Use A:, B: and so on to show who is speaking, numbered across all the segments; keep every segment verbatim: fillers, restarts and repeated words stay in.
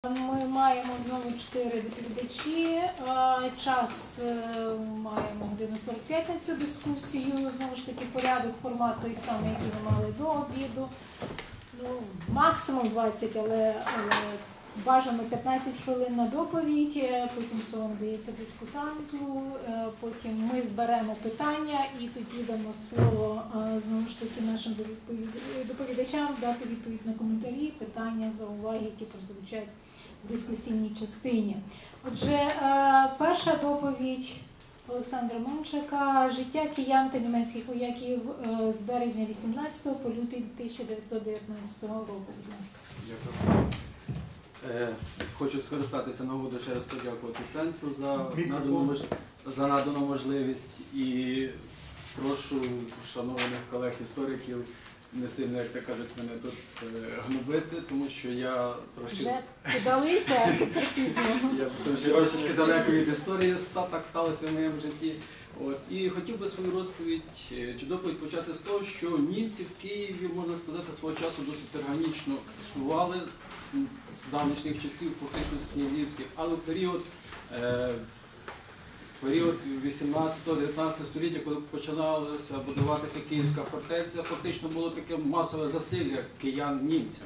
A: Ми маємо знову чотири доповідачі. Час маємо годину сорок п'ять на цю дискусію. Знову ж таки, порядок, формат той самий, який ми мали до обіду. Ну, максимум двадцять, але, але бажано п'ятнадцять хвилин на доповідь, потім слово надається дискутанту, потім ми зберемо питання і тоді дамо слово знову ж таки нашим доповідачам дати відповідь на коментарі, питання, зауваги, які прозвучать в дискусійній частині. Отже, перша доповідь Олександра Мончака «Життя киян та німецьких вояків з березня вісімнадцятого по лютий тисяча дев'ятсот дев'ятнадцятого року». Будь ласка.
B: Дякую. Е, хочу скористатися нагодою ще раз подякувати центру за надану, за надану можливість і прошу шанованих колег-істориків не сильно, як то кажуть, мене тут гнобити, тому що я трошки...
A: Вже подалися, а тепер пізно.
B: Я тому що трошки далеко від історії так сталося в моєму житті. От. І хотів би свою розповідь чи доповідь почати з того, що німці в Києві, можна сказати, свого часу досить органічно існували з давнішніх часів, фактично з князівських, але в період, е, період вісімнадцятого-дев'ятнадцятого століття, коли починалася будуватися Київська фортеця, фактично було таке масове засилля киян німцям.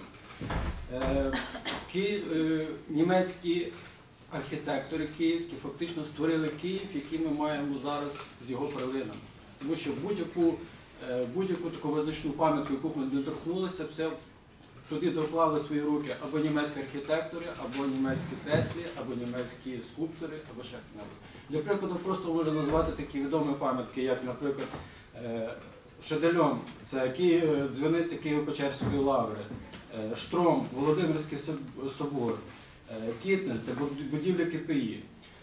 B: Е, ки, е, німецькі архітектори київські фактично створили Київ, який ми маємо зараз з його перлинами. Тому що будь-яку будь-яку таку визначну пам'ятку, яку ми не торкнулися, все туди доклали свої руки або німецькі архітектори, або німецькі теслі, або німецькі скульптори, або ще хто-небудь. Для прикладу, просто можна назвати такі відомі пам'ятки, як, наприклад, Шедельон, це Київ, дзвіниця Києво-Печерської лаври, Штром, Володимирський собор, Тітнер, це будівля КПІ.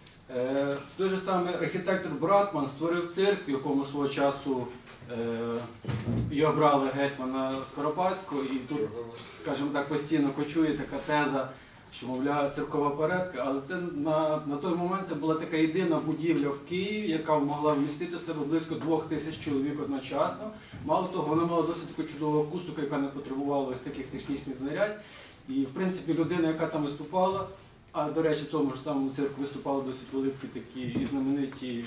B: Той же самий архітектор Братман створив цирк, в якому свого часу його брали гетьмана Скоропадського, і тут, скажімо так, постійно кочує така теза, що, мовляв, циркова порядка, але це на, на той момент це була така єдина будівля в Києві, яка могла вмістити в себе близько двох тисяч чоловік одночасно. Мало того, вона мала досить таку чудову акустику, яка не потребувала ось таких технічних знарядь. І, в принципі, людина, яка там виступала, а, до речі, в цьому ж самому цирку виступали досить великі такі і знамениті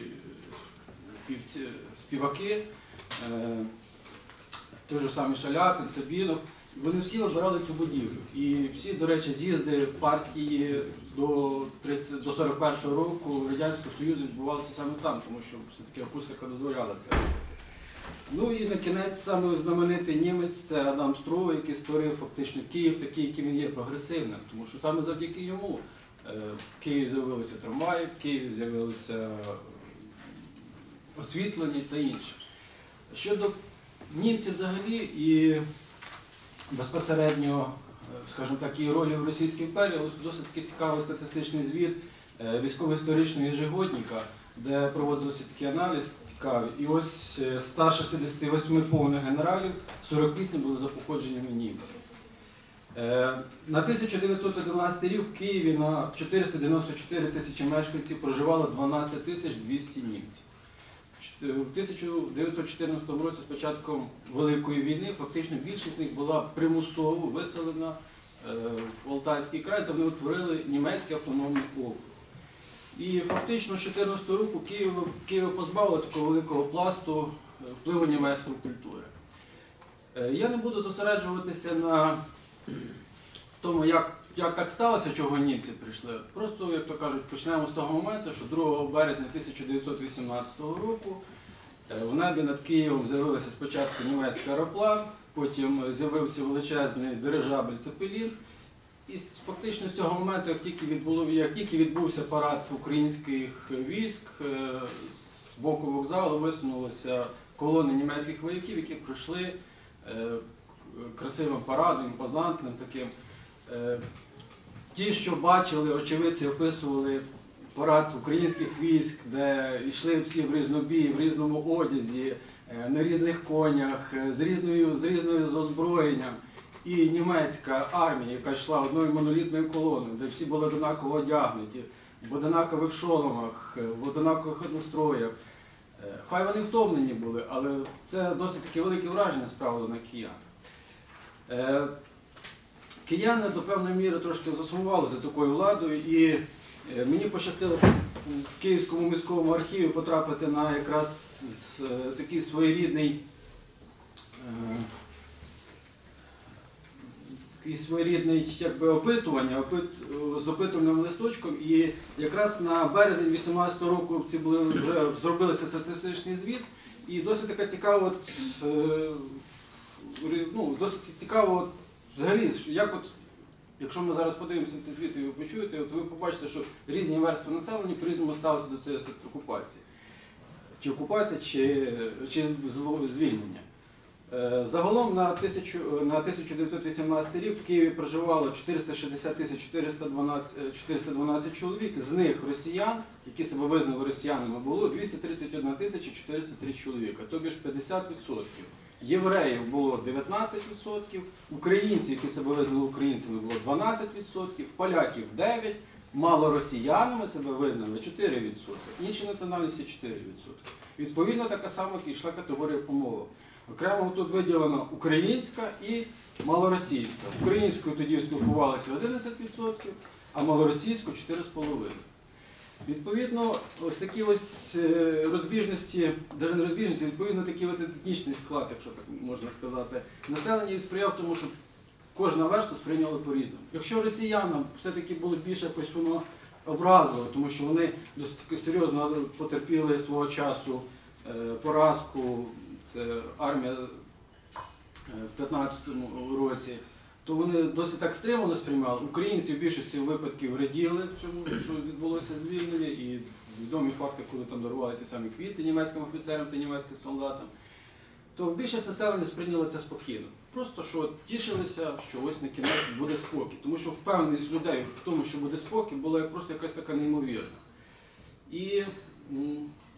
B: співаки, е, той же самий Шаляпін, Сабінов, вони всі обирали цю будівлю. І всі, до речі, з'їзди партії до, до сорок першого року Радянського Союзу відбувалися саме там, тому що все-таки акустика дозволялася. Ну і на кінець саме знаменитий німець – це Адам Струве, який створив фактично Київ такий, яким він є, прогресивним. Тому що саме завдяки йому в Києві з'явилися трамваї, в Києві з'явилися освітлення та інше. Щодо німців взагалі і безпосередньо, скажімо так, її ролі в Російській імперії, досить таки цікавий статистичний звіт військово-історичного єжегодника, де проводився такий аналіз цікавий. І ось з ста шістдесяти восьми повних генералів сорок вісім були за походженнями німців. На тисяча дев'ятсот одинадцятий рік в Києві на чотириста дев'яносто чотири тисячі мешканців проживало дванадцять тисяч двісті німців. В тисяча дев'ятсот чотирнадцятому році, з початком Великої війни, фактично більшість з них була примусово виселена в Алтайський край, де вони утворили німецький автономний округ. І фактично з чотирнадцятого року Києва, Києва позбавило такого великого пласту впливу німецької культури. Я не буду зосереджуватися на тому, як, як так сталося, чого німці прийшли. Просто, як то кажуть, почнемо з того моменту, що другого березня тисяча дев'ятсот вісімнадцятого року в небі над Києвом з'явився спочатку німецький аероплан, потім з'явився величезний дирижабль Цепелін. І фактично з цього моменту, як тільки, відбуло, як тільки відбувся парад українських військ, з боку вокзалу висунулися колони німецьких вояків, які пройшли красивим парадом, імпозантним таким. Ті, що бачили, очевидці описували парад українських військ, де йшли всі в різнобій, в різному одязі, на різних конях, з різною, з різною з озброєнням. І німецька армія, яка йшла одною монолітною колоною, де всі були однаково одягнуті, в однакових шоломах, в однакових одностроях. Хай вони втомлені були, але це досить таке велике враження справило на киян. кияни до певної міри трошки засумували за такою владою, і е, мені пощастило в Київському міському архіві потрапити на якраз з- е, такий своєрідний е, такий своєрідний якби, опитування, опит- з опитувальним листочком, і якраз на березень вісімнадцятого року ці були, вже зробилися статистичний звіт, і досить така цікава, от, е, ре- ну, досить цікаво, от, взагалі, що як от, якщо ми зараз подивимося цей звіт і ви почуєте, от ви побачите, що різні верстви населення по-різному ставилися до цієї окупації. Чи окупація, чи, чи зв- звільнення. Е, Загалом на, тисячу, на тисяча дев'ятсот вісімнадцятий рік в Києві проживало чотириста шістдесят тисяч чотириста дванадцять, чотириста дванадцять чоловік, з них росіян, які себе визнали росіянами, було двісті тридцять одна тисяча чотириста три чоловіка, тобі ж п'ятдесят відсотків. Євреїв було дев'ятнадцять відсотків, українців, які себе визнали українцями, було дванадцять відсотків, поляків дев'ять відсотків, малоросіянами себе визнали чотири відсотки, інші національності чотири відсотки. Відповідно, така сама йшла категорія помолу. Окремо тут виділено українська і малоросійська. Українською тоді спілкувалися одинадцять відсотків, а малоросійською чотири цілих п'ять десятих. Відповідно, ось такі ось е, розбіжності, навіть не розбіжності, відповідно такий ось етнічний склад, якщо так можна сказати, населення і сприяв тому, що кожна верства сприйняла по-різному. Якщо росіянам все-таки було більше якось воно образливо, тому що вони досить таки серйозно потерпіли свого часу е, поразку, це армія е, в п'ятнадцятому році, то вони досить так стримано сприймали. Українці в більшості випадків раділи цьому, що відбулося звільнення, і відомі факти, коли там дарували ті самі квіти німецьким офіцерам та німецьким солдатам, то більшість населення сприйняла це спокійно. Просто що тішилися, що ось на кінець буде спокій. Тому що впевненість людей в тому, що буде спокій, була просто якась така неймовірна. І м,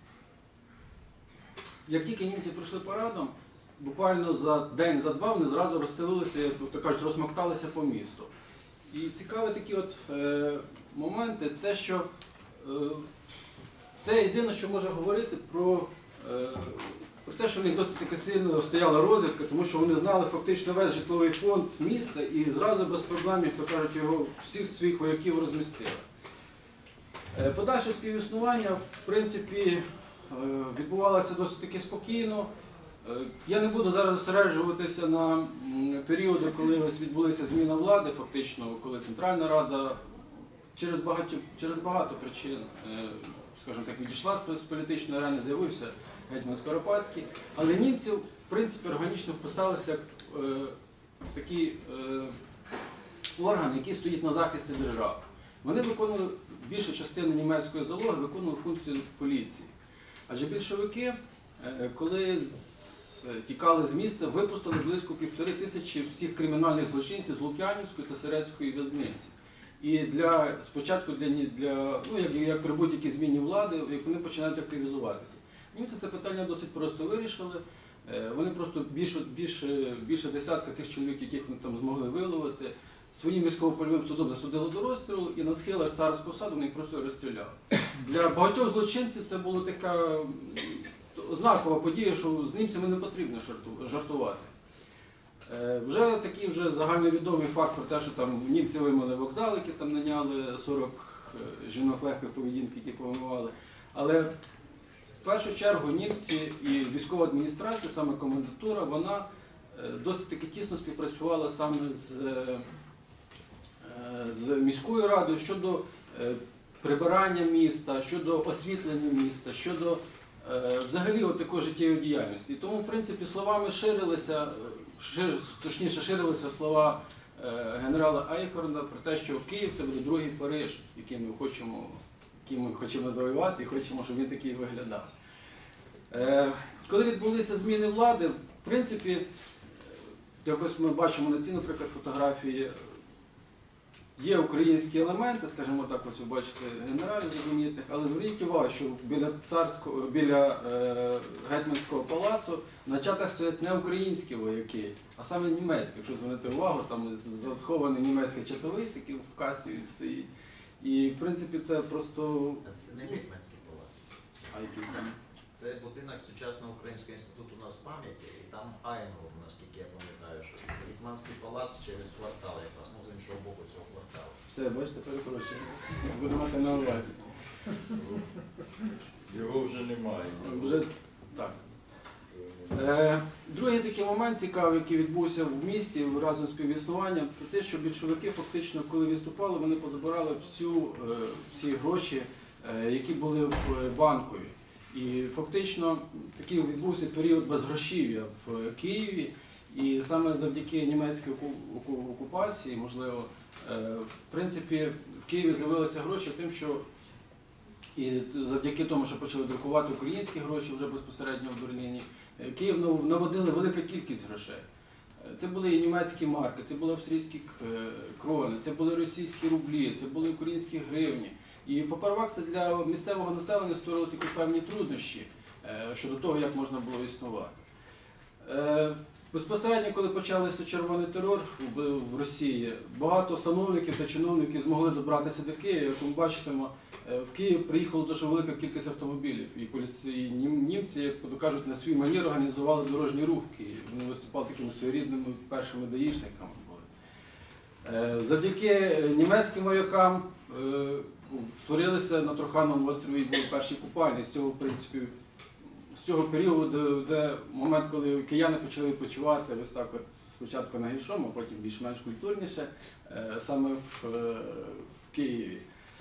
B: як тільки німці пройшли парадом, буквально за день, за два вони зразу розселилися, як то кажуть, розмокталися по місту. І цікаві такі от е, моменти, те, що е, це єдине, що може говорити про, е, про те, що в них досить таки сильно стояла розвідка, тому що вони знали фактично весь житловий фонд міста і зразу без проблем, як то кажуть, його всіх своїх вояків розмістили. Е, подальше співіснування, в принципі, е, відбувалося досить таки спокійно. Я не буду зараз зосереджуватися на м, періоди, коли ось відбулися зміна влади, фактично, коли Центральна Рада через багато, через багато причин, е, скажімо так, відійшла з політичної арени, з'явився гетьман Скоропадський, але німці, в принципі, органічно вписалися як е, такий е, орган, який стоїть на захисті держави. Вони виконували, більша частина німецької залоги виконували функцію поліції. Адже більшовики, е, коли з тікали з міста, випустили близько півтори тисячі всіх кримінальних злочинців з Лук'янівської та Середської в'язниці. І для, спочатку для, для ну, як, як при будь-якій зміні влади, як вони починають активізуватися. Німці це питання досить просто вирішили. Вони просто більше, більше, більше десятка цих чоловік, яких вони там змогли виловити, своїм військово-польовим судом засудили до розстрілу, і на схилах царського саду вони їх просто розстріляли. Для багатьох злочинців це була така знакова подія, що з німцями не потрібно жартувати. Е, вже такий вже загальновідомий факт про те, що там німці вимили вокзал, які там наняли сорок жінок легкої поведінки, які повимивали. Але в першу чергу німці і військова адміністрація, саме комендатура, вона е, досить таки тісно співпрацювала саме з, е, з міською радою щодо е, прибирання міста, щодо освітлення міста, щодо взагалі от такої життєвої діяльності. І тому, в принципі, словами ширилися, шир, точніше ширилися слова е, генерала Айхорна про те, що Київ це буде другий Париж, який ми хочемо, який ми хочемо завоювати і хочемо, щоб він такий виглядав. Е, коли відбулися зміни влади, в принципі, якось ми бачимо на ці, наприклад, фотографії, є українські елементи, скажімо так, ось ви бачите генералів знаменитих, але зверніть увагу, що біля царського, біля е, гетьманського палацу на чатах стоять не українські вояки, а саме німецькі. Якщо звернете увагу, там схований німецький чатовий, такий в касі він стоїть. І в принципі це просто...
C: Це не гетьманський палац.
B: А який саме?
C: Це будинок сучасного Українського інституту нацпам'яті, і там Айнгол, наскільки я пам'ятаю, що Гетьманський палац через квартал, якраз, ну, з іншого боку цього кварталу.
B: Все, бачите, перепрошую. Буду мати на увазі.
D: Його вже немає.
B: Вже так. Е, Другий такий момент цікавий, який відбувся в місті разом з співіснуванням, це те, що більшовики фактично, коли відступали, вони позабирали всю, е, всі гроші, е, які були в банкові. І фактично такий відбувся період безгрошів'я в Києві. І саме завдяки німецькій оку- оку- окупації, можливо, е, в принципі, в Києві з'явилися гроші тим, що і завдяки тому, що почали друкувати українські гроші вже безпосередньо в Берліні, е, Київ нав- наводили велика кількість грошей. Е, Це були і німецькі марки, це були австрійські к- крони, це були російські рублі, це були українські гривні. І попервах це для місцевого населення створило такі певні труднощі е, щодо того, як можна було існувати. Е, Безпосередньо, коли почався червоний терор в в Росії, багато сановників та чиновників змогли добратися до Києва. Як ми бачимо, е, в Київ приїхала дуже велика кількість автомобілів. І поліці- і нім- німці, як то кажуть, на свій манір організували дорожній рух в Києві. Вони виступали такими своєрідними першими даїшниками. були. Е, Завдяки е, німецьким воякам е, втворилися на Трухановому острові, були перші купальні. З цього, в принципі, з цього періоду, де момент, коли кияни почали відпочивати, ось так от спочатку на гіршому, а потім більш-менш культурніше, е, саме в, е, в Києві.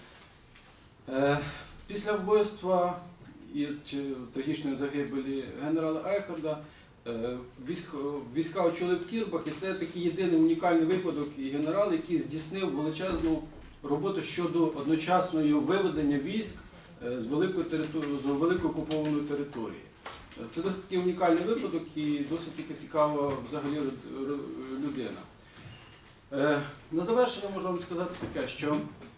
B: Е, Після вбивства і чи трагічної загибелі генерала Айхарда е, військ, війська очолив Кірбах, і це такий єдиний унікальний випадок і генерал, який здійснив величезну роботу щодо одночасного виведення військ е, з великої території, з великої окупованої території. Е, Це досить такий унікальний випадок і досить таки цікава взагалі лю- лю- людина. Е, На завершення можу вам сказати таке, що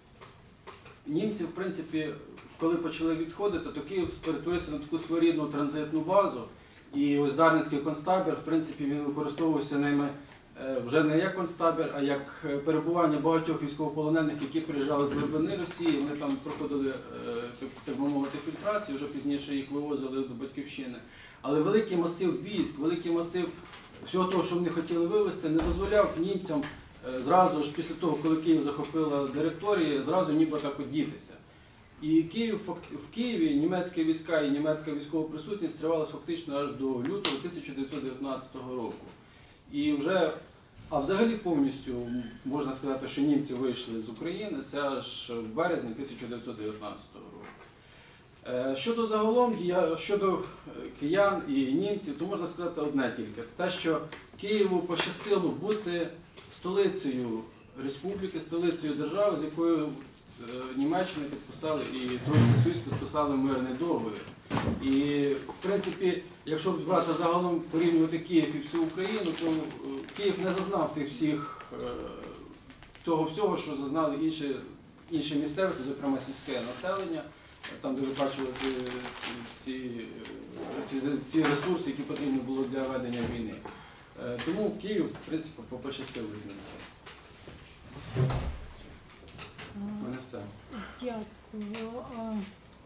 B: німці, в принципі, коли почали відходити, то Київ перетворився на таку своєрідну транзитну базу. І ось Дарницький концтабір, в принципі, він використовувався ними е, вже не як концтабір, а як е, перебування багатьох військовополонених, які приїжджали з глибини Росії. Вони там проходили, е, так- так би мовити, фільтрацію, вже пізніше їх вивозили до Батьківщини. Але великий масив військ, великий масив всього того, що вони хотіли вивезти, не дозволяв німцям е, зразу ж після того, коли Київ захопила директорії, зразу ніби так от дітися. І Київ, фак- в Києві німецькі війська і німецька військова присутність тривалася фактично аж до лютого тисяча дев'ятсот дев'ятнадцятого року. І вже, а взагалі повністю можна сказати, що німці вийшли з України, це аж в березні тисяча дев'ятсот дев'ятнадцятого року. Е, Щодо загалом, дія- щодо е, киян і німців, то можна сказати одне тільки. Те, що Києву пощастило бути столицею республіки, столицею держави, з якою е, Німеччина підписали і Троїцький Союз підписали мирний договір. І, в принципі, якщо брати загалом порівнювати Київ і всю Україну, то е, Київ не зазнав тих всіх, е, того всього, що зазнали інші, інші місцевості, зокрема сільське населення, там, де ви бачили ці, ці, ці, ці, ці ресурси, які потрібні було для ведення війни. Е, Тому в Київ, в принципі, пощастило з ним все. У мене все.
A: Дякую. А,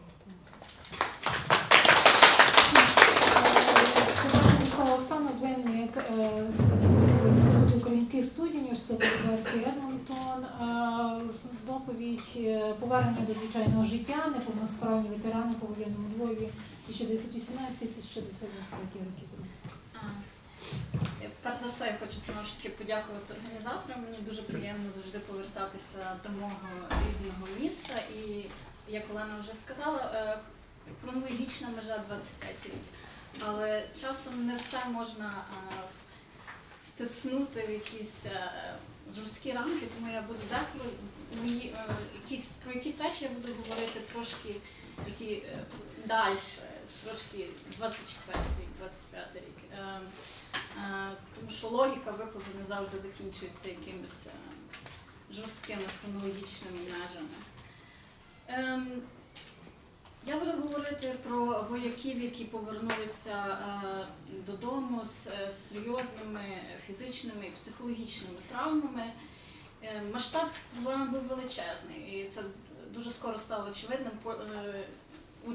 A: Це Оксана Блинник з Інституту українських студій університету Едмонтон. А, Доповідь е, «Повернення до звичайного життя. Неповносправні ветерани по воєнному Львові тисяча дев'ятсот вісімнадцятий - тисяча дев'ятсот двадцять третій роки.
E: А, Перш за все, я хочу знову ж таки подякувати організаторам. Мені дуже приємно завжди повертатися до мого рідного міста. І, як Олена вже сказала, е, хронологічна межа двадцять третій рік. Але часом не все можна е, втиснути в якісь е, жорсткі рамки, тому я буду деколи мої, е, якісь, про якісь речі я буду говорити трошки які, е, далі, трошки двадцять четвертий, двадцять п'ятий рік. Е, е, тому що логіка викладу не завжди закінчується якимись е, жорсткими хронологічними межами. Е, Я буду говорити про вояків, які повернулися е, додому з е, серйозними фізичними і психологічними травмами. Е, масштаб проблеми був величезний, і це дуже скоро стало очевидним. По, е, уряду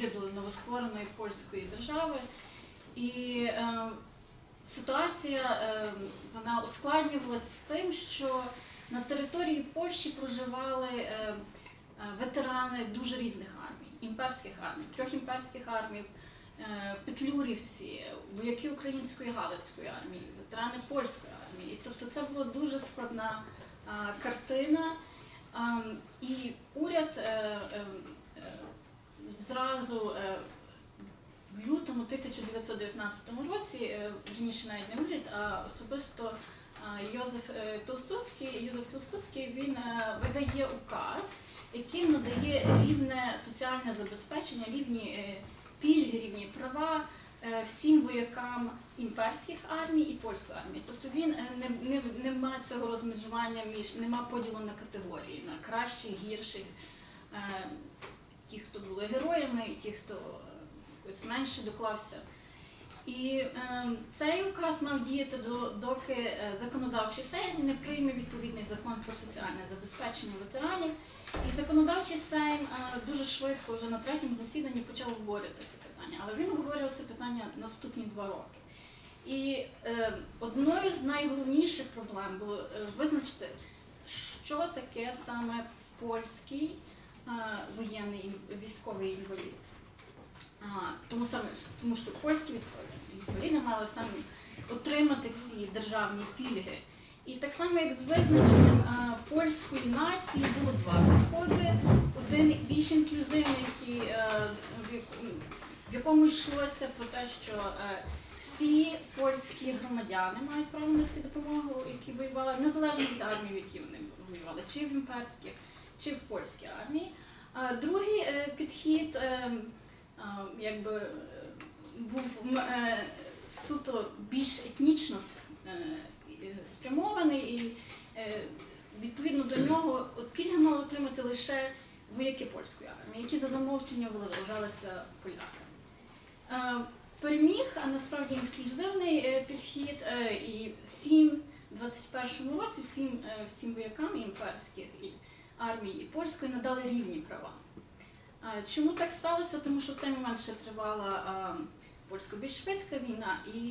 E: новоствореної польської держави. І е, ситуація е, вона ускладнювалася з тим, що на території Польщі проживали е, е, ветерани дуже різних армій, імперських армій, трьох імперських армій, е, петлюрівці, вояки української Галицької армії, ветерани польської армії. І, тобто це була дуже складна е, картина. Е, і уряд е, е, е, зразу е, в лютому тисяча дев'ятсот дев'ятнадцятому році, е, вірніше навіть не уряд, а особисто Йозеф Пілсудський, Йозеф Пілсудський, він видає указ, яким надає рівне соціальне забезпечення, рівні пільги, рівні права всім воякам імперських армій і польської армії. Тобто він не, не, не має цього розмежування між, нема поділу на категорії, на кращих, гірших, ті, хто були героями, і ті, хто якось менше доклався. І е, цей указ мав діяти до, доки е, законодавчий сейм не прийме відповідний закон про соціальне забезпечення ветеранів. І законодавчий сейм е, дуже швидко, вже на третьому засіданні, почав обговорювати це питання. Але він обговорював це питання наступні два роки. І е, одною з найголовніших проблем було е, визначити, що таке саме польський е, воєнний військовий інвалід. А, тому, саме, тому що польські військові інваліди мали саме отримати ці державні пільги. І так само, як з визначенням а, польської нації, було два підходи. Один більш інклюзивний, який, а, в якому йшлося про те, що а, всі польські громадяни мають право на цю допомогу, які воювали, незалежно від армії, в які вони воювали, чи в імперських, чи в польській армії. А, другий а, підхід а, якби був суто більш етнічно спрямований, і відповідно до нього пільги мали отримати лише вояки польської армії, які за замовченням вважалися поляками. Переміг, а насправді інклюзивний підхід, і всім в двадцять першому році всім, всім воякам імперських і армії і польської надали рівні права. Чому так сталося? Тому що в цей момент ще тривала польсько-більшовицька війна, і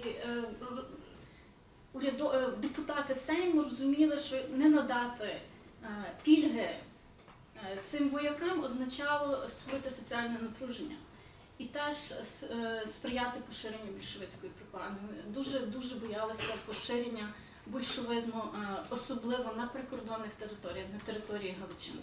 E: урядо... депутати Сейму розуміли, що не надати пільги цим воякам означало створити соціальне напруження і теж сприяти поширенню більшовицької пропаганди. Дуже, дуже боялися поширення большевизму, особливо на прикордонних територіях, на території Галичини.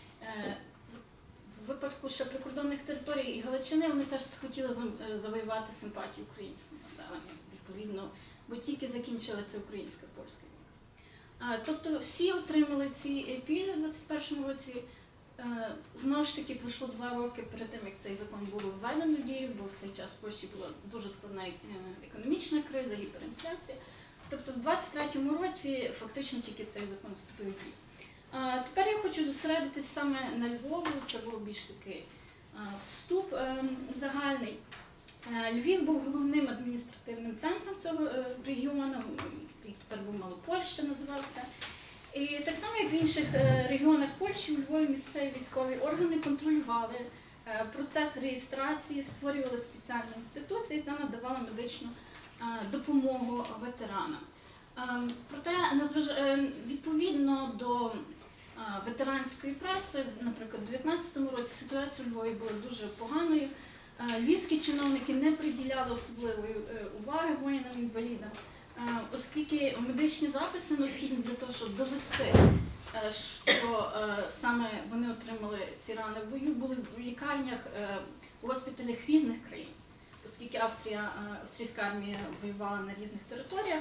E: В випадку ще прикордонних територій і Галичини вони теж хотіли завоювати симпатію українського населення, відповідно, бо тільки закінчилася українсько-польська війна. Тобто всі отримали ці пільги в двадцять першому році. Знову ж таки, пройшло два роки перед тим, як цей закон було введено в дію, бо в цей час в Польщі була дуже складна економічна криза, гіперінфляція. Тобто в двадцять третьому році фактично тільки цей закон вступив в дію. А тепер я хочу зосередитись саме на Львові, це був більш такий вступ загальний. Львів був головним адміністративним центром цього регіону, який тепер був Малопольща називався. І так само, як в інших регіонах Польщі, у Львові місцеві військові органи контролювали процес реєстрації, створювали спеціальні інституції та надавали медичну допомогу ветеранам. Проте, відповідно до ветеранської преси, наприклад, у дев'ятнадцятому році ситуація у Львові була дуже поганою. Львівські чиновники не приділяли особливої уваги воїнам-інвалідам, оскільки медичні записи необхідні для того, щоб довести, що саме вони отримали ці рани в бою, були в лікарнях, у госпіталях різних країн, оскільки Австрія, австрійська армія воювала на різних територіях.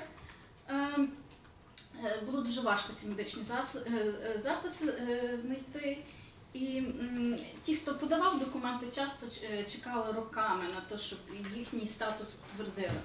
E: Було дуже важко ці медичні записи знайти, і ті, хто подавав документи, часто чекали роками на те, щоб їхній статус утвердили.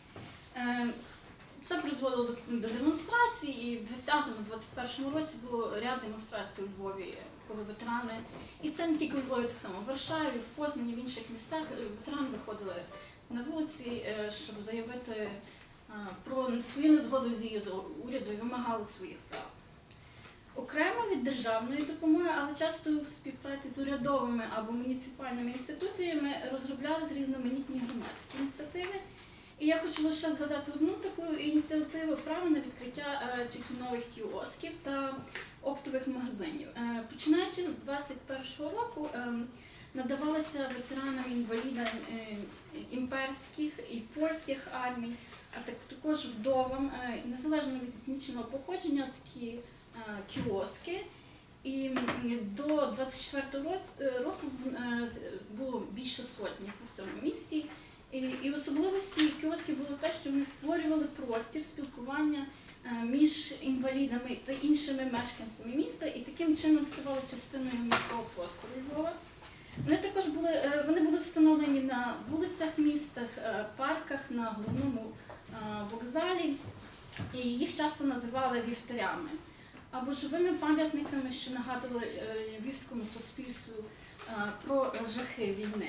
E: Це призвело до демонстрацій, і в двадцятому-двадцять першому році було ряд демонстрацій у Львові, коли ветерани, і це не тільки у Львові, так само в Варшаві, в Познані, в інших містах, ветерани виходили на вулиці, щоб заявити про свою незгоду з дією уряду і вимагали своїх прав. окремо від державної допомоги, але часто в співпраці з урядовими або муніципальними інституціями розроблялись різноманітні громадські ініціативи. І я хочу лише згадати одну таку ініціативу – право на відкриття тютюнових кіосків та оптових магазинів. Починаючи з двадцять першого року надавалися ветеранам, інвалідам імперських і польських армій, а також вдовам, незалежно від етнічного походження, такі кіоски. І до двадцять четвертого року було більше сотні по всьому місті. І особливості кіосків було те, що вони створювали простір спілкування між інвалідами та іншими мешканцями міста і таким чином ставали частиною міського простору Львова. Вони також були, вони були встановлені на вулицях міста, парках, на головному вокзалі, і їх часто називали вівтарями або живими пам'ятниками, що нагадували львівському суспільству про жахи війни.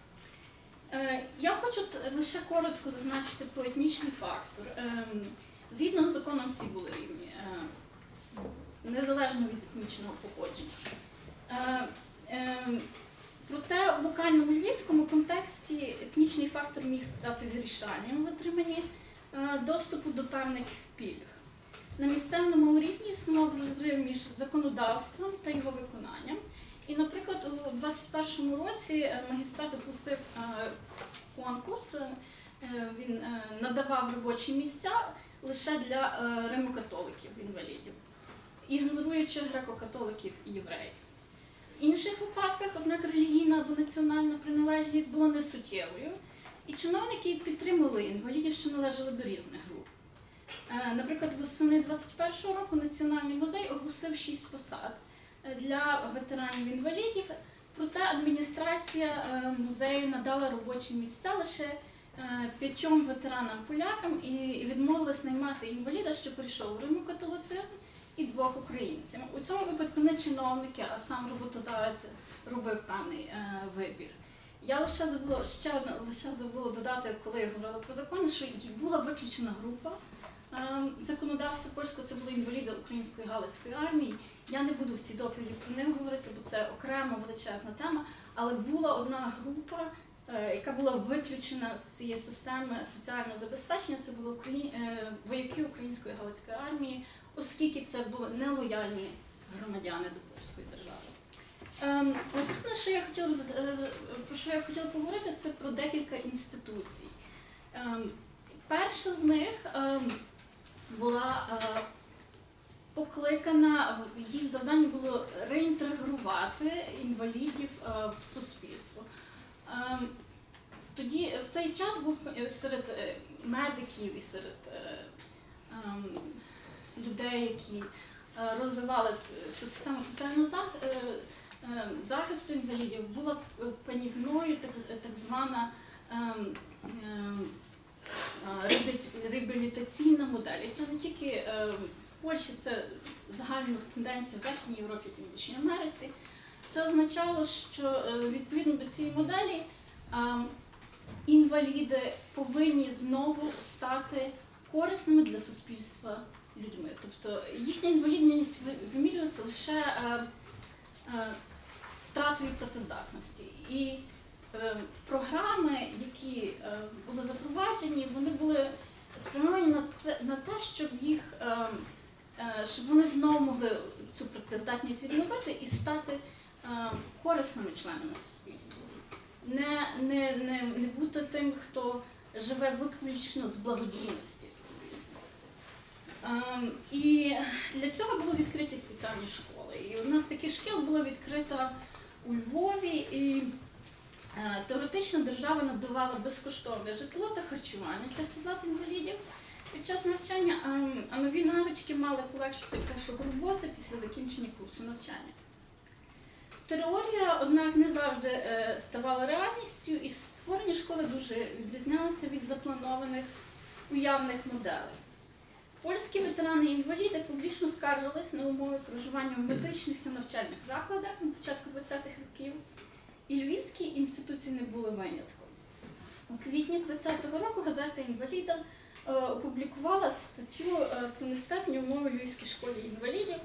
E: Я хочу лише коротко зазначити про етнічний фактор. Згідно з законом всі були рівні, незалежно від етнічного походження. Проте в локальному львівському контексті етнічний фактор міг стати вирішальним в отриманні доступу до певних пільг. На місцевому рівні існував розрив між законодавством та його виконанням. І, наприклад, у двадцять першому році магістрат оголосив конкурс, він надавав робочі місця лише для римо-католиків-інвалідів, ігноруючи греко-католиків і євреїв. В інших випадках, однак, релігійна або національна приналежність була несуттєвою, і чиновники підтримували інвалідів, що належали до різних груп. Наприклад, восени двадцять першого року Національний музей оголосив шість посад для ветеранів-інвалідів, проте адміністрація музею надала робочі місця лише п'ятьом ветеранам-полякам і відмовилась наймати інваліда, що перейшов у римо-католицизм, і двох українцям. У цьому випадку не чиновники, а сам роботодавець робив певний вибір. Я лише забула, ще одне, лише забула додати, коли я говорила про закони, що була виключена група законодавства польського, це були інваліди Української Галицької армії. Я не буду в цій доповіді про них говорити, бо це окрема величезна тема, але була одна група, яка була виключена з цієї системи соціального забезпечення, це були вояки Української Галицької армії, оскільки це були нелояльні громадяни до польської держави. Наступне, що я хотіла, про що я хотіла поговорити, це про декілька інституцій. Перша з них була покликана, її завдання було реінтегрувати інвалідів в суспільство. Тоді, в цей час був серед медиків і серед людей, які розвивали цю систему соціального захисту інвалідів, була панівною так, так звана реабілітаційна модель. І це не тільки в Польщі, це загальна тенденція в Західній Європі, Північній Америці. Це означало, що відповідно до цієї моделі інваліди повинні знову стати корисними для суспільства людьми. Тобто їхня інвалідність вимірюється лише втратою працездатності. І програми, які були запроваджені, вони були спрямовані на те, на те, щоб їх, щоб вони знову могли цю працездатність відновити і стати корисними членами суспільства. Не, не, не, не бути тим, хто живе виключно з благодійності суспільства. І для цього були відкриті спеціальні школи. І одна з таких шкіл була відкрита у Львові. І теоретично держава надавала безкоштовне житло та харчування для солдат-інвалідів під час навчання, а нові навички мали полегшити пошук роботи після закінчення курсу навчання. Теорія, однак, не завжди ставала реальністю, і створені школи дуже відрізнялися від запланованих уявних моделей. Польські ветерани-інваліди публічно скаржились на умови проживання в медичних та навчальних закладах на початку двадцятих років, і львівські інституції не були винятком. У квітні двадцятого року газета «Інвалідам» опублікувала статтю про нестерпні умови в Львівській школі інвалідів,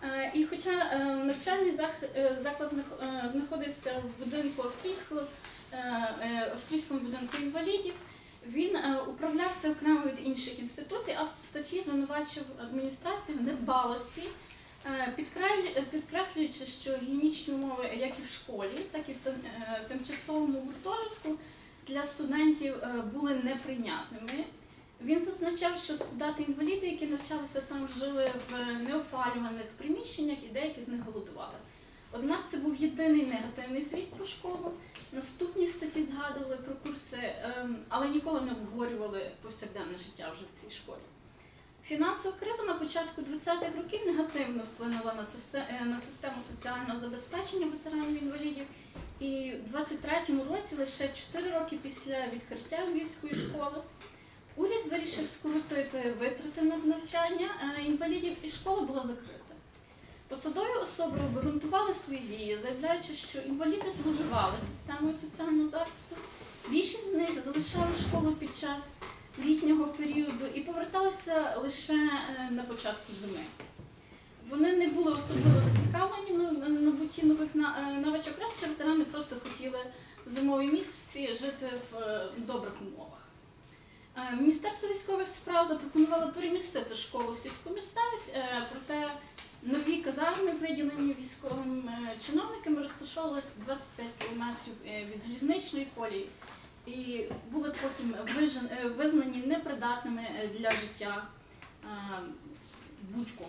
E: Е, І хоча е, навчальний зах- е, заклад знах- е, знаходився в будинку австрійського, е, е, австрійському будинку інвалідів, він е, управлявся окремо від інших інституцій, автор статті звинувачив адміністрацію в недбалості, е, підкрель- підкреслюючи, що гігієнічні умови як і в школі, так і в тим- е, тимчасовому гуртожитку для студентів е, були неприйнятними. Він зазначав, що солдати-інваліди, які навчалися там, жили в неопалюваних приміщеннях і деякі з них голодували. Однак це був єдиний негативний звіт про школу. Наступні статті згадували про курси, ем, але ніколи не обговорювали повсякденне життя вже в цій школі. Фінансова криза на початку двадцятих років негативно вплинула на систе- е, на систему соціального забезпечення ветеранів-інвалідів. І в двадцять третьому році, лише чотири роки після відкриття Львівської школи, уряд вирішив скоротити витрати на навчання е, інвалідів, і школа була закрита. Посадові особи обґрунтували свої дії, заявляючи, що інваліди зловживали системою соціального захисту. Більшість з них залишали школу під час літнього періоду і поверталися лише е, на початку зими. Вони не були особливо зацікавлені на на набутті нових на- е, навичок, радше ветерани просто хотіли в зимові місяці жити в е, добрих умовах. Е, Міністерство військових справ запропонувало перемістити школу в сільську місцевість, е, проте нові казарми, виділені військовими е, чиновниками, розташовувалися двадцять п'ять кілометрів е, від залізничної колії і були потім вижен- е, визнані непридатними е, для життя е, будь-кого.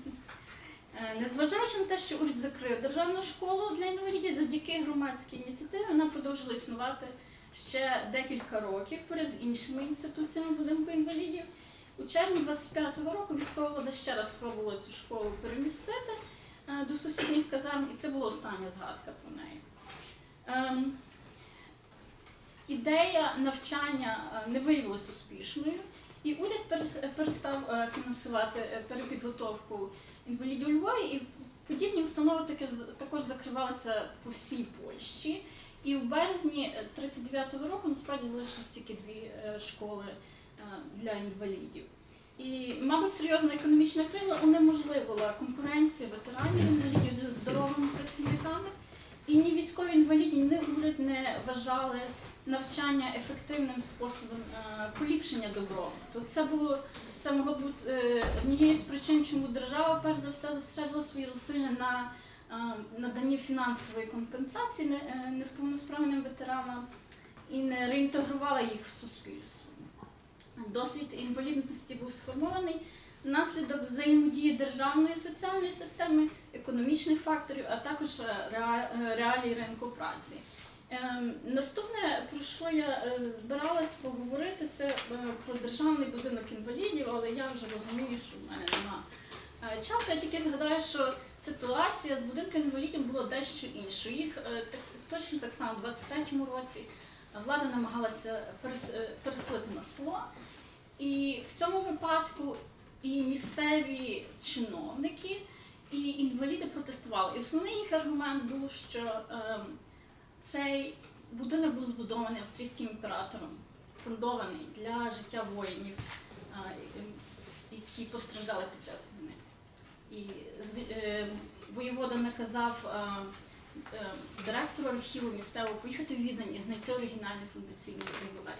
E: Е, Незважаючи на те, що уряд закрив державну школу для інвалідів, завдяки громадській ініціативі вона продовжила існувати ще декілька років поряд з іншими інституціями будинку інвалідів. У червні двадцять п'ятого року військова влада ще раз спробувала цю школу перемістити е, до сусідніх казарм, і це була остання згадка про неї. Ем, Ідея навчання е, не виявилася успішною, і уряд перес- перестав е, фінансувати е, перепідготовку інвалідів у Львові, і подібні установи таки з- також закривалися по всій Польщі. І в березні тридцять дев'ятого року насправді залишилось тільки дві е, школи е, для інвалідів. І, мабуть, серйозна економічна криза унеможливила конкуренцію ветеранів інвалідів зі здоровими працівниками. І ні військові інваліді, ні уряд не вважали навчання ефективним способом е, поліпшення добробуту. Це було це могло бути е, однією з причин, чому держава перш за все зосередила свої зусилля на е, наданні фінансової компенсації не- е, несповносправним ветеранам і не реінтегрувала їх в суспільство. Досвід інвалідності був сформований внаслідок взаємодії державної соціальної системи, економічних факторів, а також е, реа- е, реалій ринку праці. Ем, Наступне, про що я е, збиралась поговорити, це е, про державний будинок інвалідів, але я вже розумію, що в мене нема е, часу. Я тільки згадаю, що ситуація з будинком інвалідів була дещо іншою. Їх е, так, точно так само в двадцять третьому році влада намагалася перес- е, переселити на село. І в цьому випадку і місцеві чиновники, і інваліди протестували. І основний їх аргумент був, що ем, цей будинок був збудований австрійським імператором, фундований для життя воїнів, е, які постраждали під час війни. І зві- е, воєвода наказав е, е, директору архіву місцевого поїхати в Відень і знайти оригінальний фундаційний регулярій.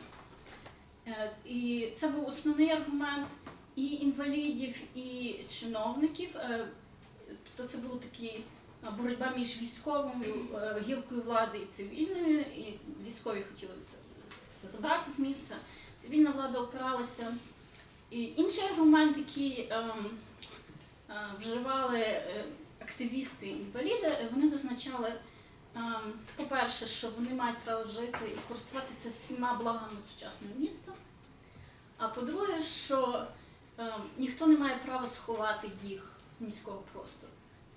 E: Е, І це був основний аргумент і інвалідів, і чиновників. Е, Тобто це була такі а, боротьба між військовою е, гілкою влади і цивільною, і військові хотіли це, це все забрати з місця, цивільна влада опиралася. І інший аргумент, який ем, е, вживали е, активісти-інваліди, е, вони зазначали, ем, по-перше, що вони мають право жити і користуватися всіма благами сучасного міста, а по-друге, що ем, ніхто не має права сховати їх з міського простору.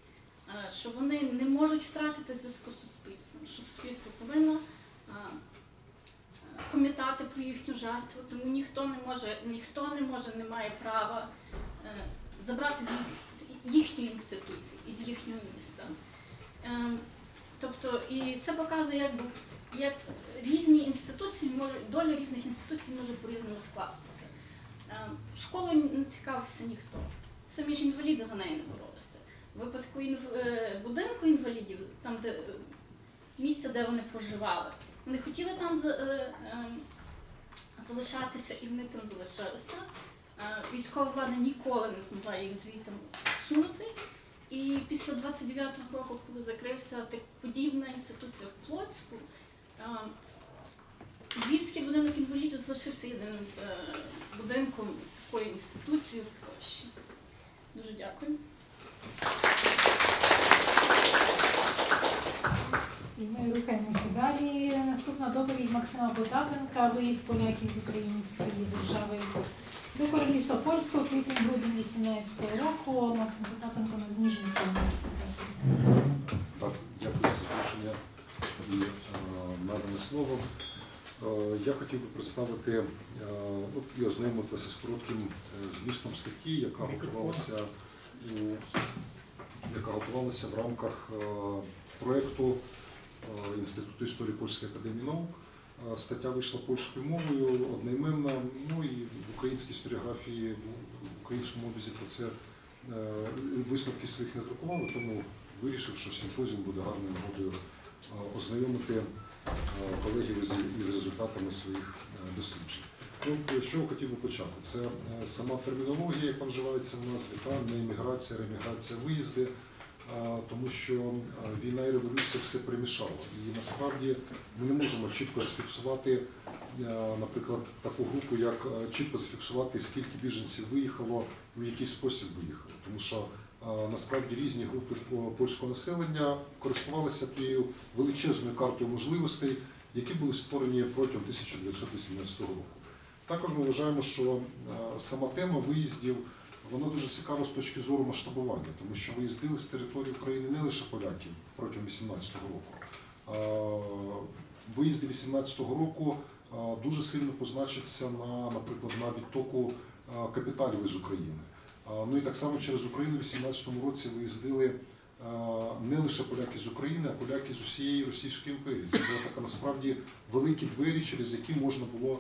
E: Е, Що вони не можуть втратити зв'язку з суспільством, що суспільство повинно е, е, пам'ятати про їхню жертву, тому ніхто не може, ніхто не може, не має права е, забрати з їх, з їхньої інституції, із їхнього міста. Е, Тобто, і це показує, якби, як різні інституції можуть, доля різних інституцій може по-різному скластися. Е, Школою не цікавився ніхто. Самі ж інваліди за неї не боролися. В випадку інв- е, будинку інвалідів, там де е, місце, де вони проживали, вони хотіли там за- е, е, залишатися, і вони там залишилися. Е, Військова влада ніколи не змогла їх звідти всунути. І після двадцять дев'ятого року, коли закрився так подібна інституція в Плоцьку, е, Львівський будинок інвалідів залишився єдиним е, будинком такої інституції в Польщі. Дуже дякую.
A: І ми рухаємося далі. Наступна доповідь Максима Потапенка, виїзд поляків з української держави до Королівства Польського, квітень-грудень вісімнадцятого року. Максим Потапенко з Ніжинського університету.
D: Так, дякую за запрошення і е, надане слово. Е, я хотів би представити е, ну, і ознайомитися з коротким е, змістом статті, яка готувалася, у, яка готувалася в рамках е, проєкту е, Інституту історії Польської академії наук. Е, стаття вийшла польською мовою, одноіменна, ну і в українській історіографії, в українському обізі про це е, висновки своїх не друкували, тому вирішив, що симпозіум буде гарною нагодою ознайомити колегів із результатами своїх досліджень. Ну, що я хотів би почати? Це сама термінологія, яка вживається в назві, та не імміграція, рееміграція, виїзди, тому що війна і революція все перемішало. І насправді ми не можемо чітко зафіксувати, наприклад, таку групу, як чітко зафіксувати, скільки біженців виїхало, в який спосіб виїхало. Тому що насправді різні групи польського населення користувалися тією величезною картою можливостей, які були створені протягом тисяча дев'ятсот вісімнадцятого року. Також ми вважаємо, що сама тема виїздів, вона дуже цікава з точки зору масштабування, тому що виїздили з території України не лише поляків протягом вісімнадцятого року. Виїзди вісімнадцятого року дуже сильно позначаться на, наприклад, на відтоку капіталів із України. Ну і так само через Україну в вісімнадцятому році виїздили не лише поляки з України, а поляки з усієї Російської імперії. Це були така насправді великі двері, через які можна було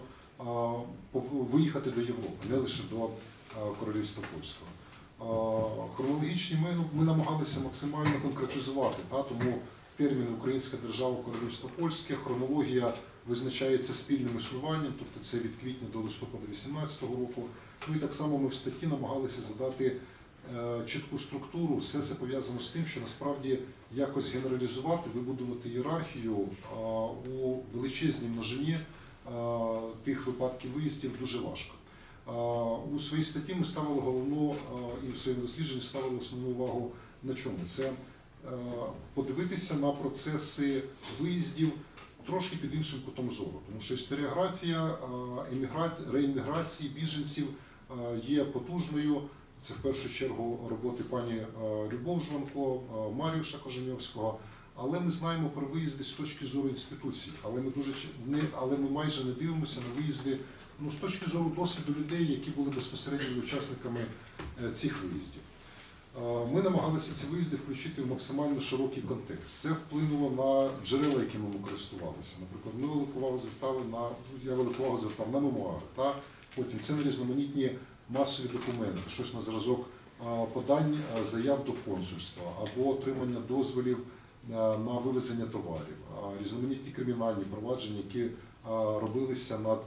D: виїхати до Європи, не лише до Королівства Польського. Хронологічні ми, ми намагалися максимально конкретизувати, та, тому термін «Українська держава, Королівство Польське», хронологія визначається спільним існуванням, тобто це від квітня до листопада вісімнадцятого року. Ну і так само ми в статті намагалися задати е, чітку структуру. Все це пов'язано з тим, що насправді якось генералізувати, вибудувати ієрархію е, у величезній множині е, тих випадків виїздів дуже важко. Е, у своїй статті ми ставили головну, е, і в своєму дослідженні ставили основну увагу на чому? Це е, подивитися на процеси виїздів трошки під іншим кутом зору, тому що історіографія реімміграції біженців є потужною. Це в першу чергу роботи пані Любов Жванко, Маріуша Кожаньовського. Але ми знаємо про виїзди з точки зору інституцій, але ми, дуже, не, але ми майже не дивимося на виїзди ну, з точки зору досвіду людей, які були безпосередніми учасниками цих виїздів. Ми намагалися ці виїзди включити в максимально широкий контекст. Це вплинуло на джерела, якими ми користувалися. Наприклад, ми велику увагу звертали на, я велику увагу звертав на мемуари, та потім це на різноманітні масові документи, щось на зразок подань заяв до консульства або отримання дозволів на вивезення товарів, різноманітні кримінальні провадження, які робилися над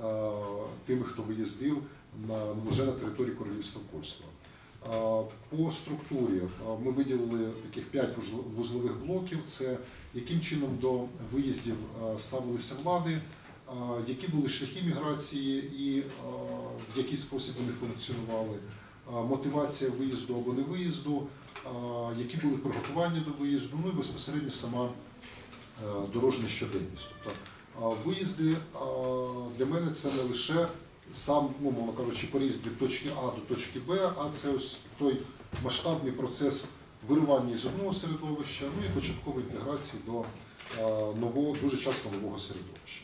D: тими, хто виїздив на, вже на території Королівства Польського. По структурі ми виділили таких п'ять вузлових блоків. Це яким чином до виїздів ставилися влади, які були шляхи міграції і в який спосіб вони функціонували, мотивація виїзду або не виїзду, які були приготування до виїзду, ну і безпосередньо сама дорожня щоденність. Тобто виїзди для мене це не лише сам, ну, мовно кажучи, переїзд від точки А до точки Б, а це ось той масштабний процес виривання з одного середовища, ну і початкової інтеграції до нового, дуже часто нового середовища.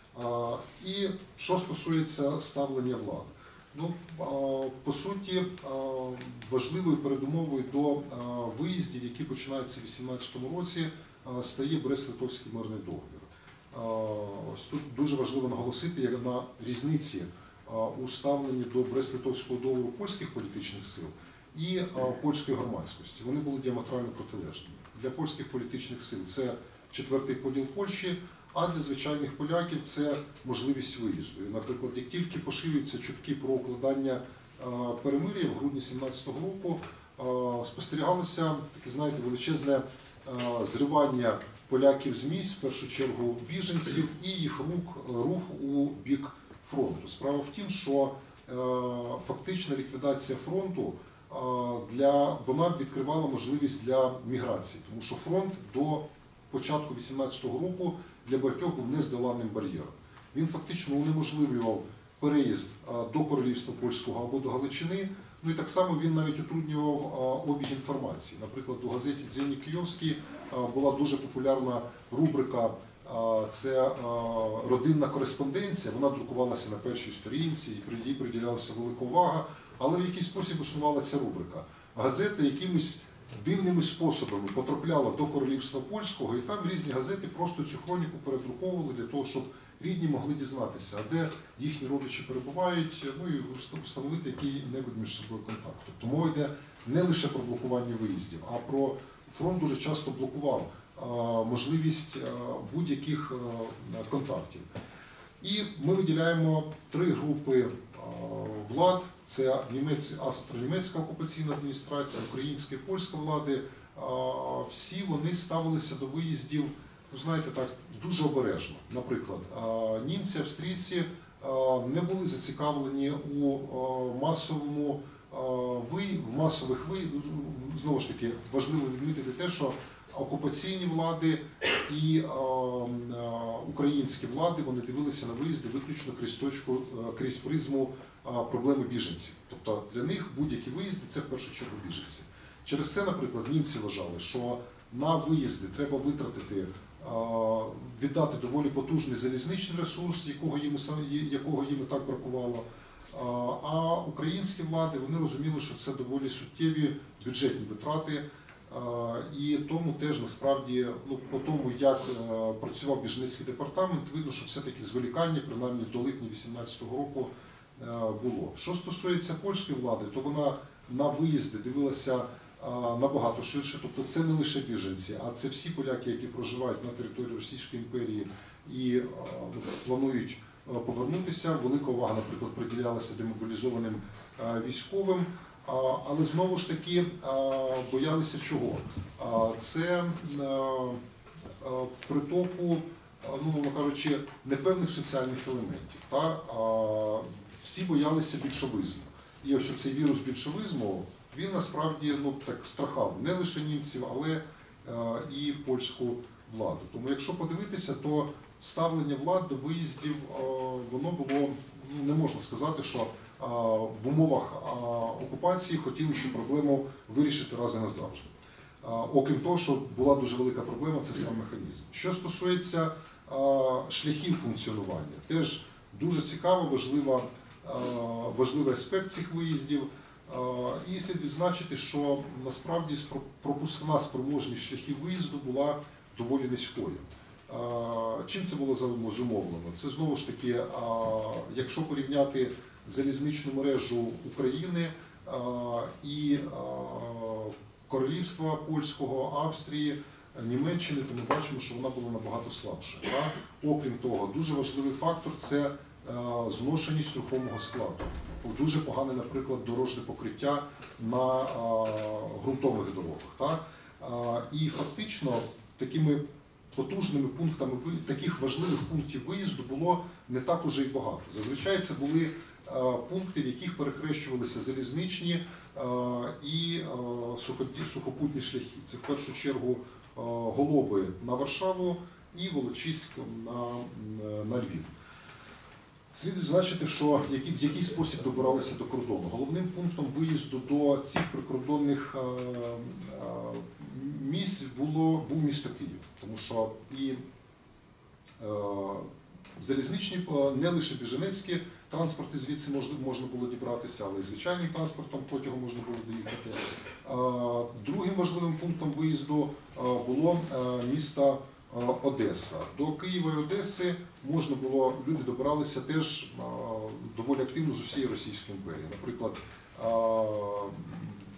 D: І що стосується ставлення влади. Ну, по суті, важливою передумовою до виїздів, які починаються в вісімнадцятому році, стає Брест-Литовський мирний договір. Ось тут дуже важливо наголосити на різниці у ставленні до Брест-Литовського договору польських політичних сил і е, польської громадськості. Вони були діаметрально протилежними. Для польських політичних сил це четвертий поділ Польщі, а для звичайних поляків це можливість виїзду. І, наприклад, як тільки поширюються чутки про укладання е, перемир'я в грудні сімнадцятого року, е, спостерігалося таке, знаєте, величезне е, зривання поляків з місць, в першу чергу біженців, і їх рух, рух у бік фронту. Справа в тім, що е, фактична ліквідація фронту е, для, вона відкривала можливість для міграції, тому що фронт до початку вісімнадцятого року для багатьох був нездоланним бар'єром. Він фактично унеможливлював переїзд е, до Королівства Польського або до Галичини, ну і так само він навіть утруднював е, обіг інформації. Наприклад, у газеті «Дзенник Київський» е, була дуже популярна рубрика це родинна кореспонденція, вона друкувалася на першій сторінці, і їй приділялася велика увага, але в якийсь спосіб існувала ця рубрика. Газета якимось дивними способами потрапляла до Королівства Польського, і там різні газети просто цю хроніку передруковували для того, щоб рідні могли дізнатися, а де їхні родичі перебувають, ну і встановити який-небудь між собою контакт. Тобто мова йде не лише про блокування виїздів, а про фронт дуже часто блокував можливість будь-яких контактів. І ми виділяємо три групи влад. Це австро-німецька окупаційна адміністрація, українська і польська влади. Всі вони ставилися до виїздів, ну, знаєте, так, дуже обережно. Наприклад, німці, австрійці не були зацікавлені у масовому в масових виїздах. Знову ж таки, важливо відмітити те, що окупаційні влади і е, е, українські влади, вони дивилися на виїзди виключно крізь точку, е, крізь призму е, проблеми біженців. Тобто для них будь-які виїзди – це в першу чергу біженці. Через це, наприклад, німці вважали, що на виїзди треба витратити, е, віддати доволі потужний залізничний ресурс, якого їм, якого їм і так бракувало. Е, а українські влади, вони розуміли, що це доволі суттєві бюджетні витрати. І тому теж насправді, ну, по тому, як е, працював біженецький департамент, видно, що все-таки зволікання, принаймні до липня вісімнадцятого року, е, було. Що стосується польської влади, то вона на виїзди дивилася е, набагато ширше. Тобто це не лише біженці, а це всі поляки, які проживають на території Російської імперії і е, планують е, повернутися. Велика увага, наприклад, приділялася демобілізованим е, військовим. Але знову ж таки боялися чого? Це притоку, ну, мовно кажучи, непевних соціальних елементів. Та? Всі боялися більшовизму. І ось цей вірус більшовизму, він насправді, ну, так страхав не лише німців, але і польську владу. Тому якщо подивитися, то ставлення влад до виїздів, воно було, ну, не можна сказати, що в умовах окупації хотіли цю проблему вирішити раз і назавжди. Окрім того, що була дуже велика проблема, це сам механізм. Що стосується шляхів функціонування, теж дуже цікава, важлива, важливий аспект цих виїздів. І слід відзначити, що насправді пропускна спроможність шляхів виїзду була доволі низькою. Чим це було зумовлено? Це знову ж таки, якщо порівняти залізничну мережу України і Королівства Польського, Австрії, Німеччини, то ми бачимо, що вона була набагато слабша. Окрім того, дуже важливий фактор – це зношеність рухомого складу. Дуже погане, наприклад, дорожне покриття на ґрунтових дорогах. І фактично такими потужними пунктами, таких важливих пунктів виїзду було не так уже й багато. Зазвичай це були пункти, в яких перехрещувалися залізничні і сухопутні шляхи. Це в першу чергу Голоби на Варшаву і Волочиськ на, на Львів. Слід відзначити, що в який спосіб добиралися до кордону. Головним пунктом виїзду до цих прикордонних місць було, був місто Київ. Тому що і залізничні, не лише біженецькі транспорти звідси можна, можна було дібратися, але і звичайним транспортом потягом можна було доїхати. Другим важливим пунктом виїзду було місто Одеса. До Києва і Одеси можна було, люди добиралися теж доволі активно з усієї Російської імперії. Наприклад,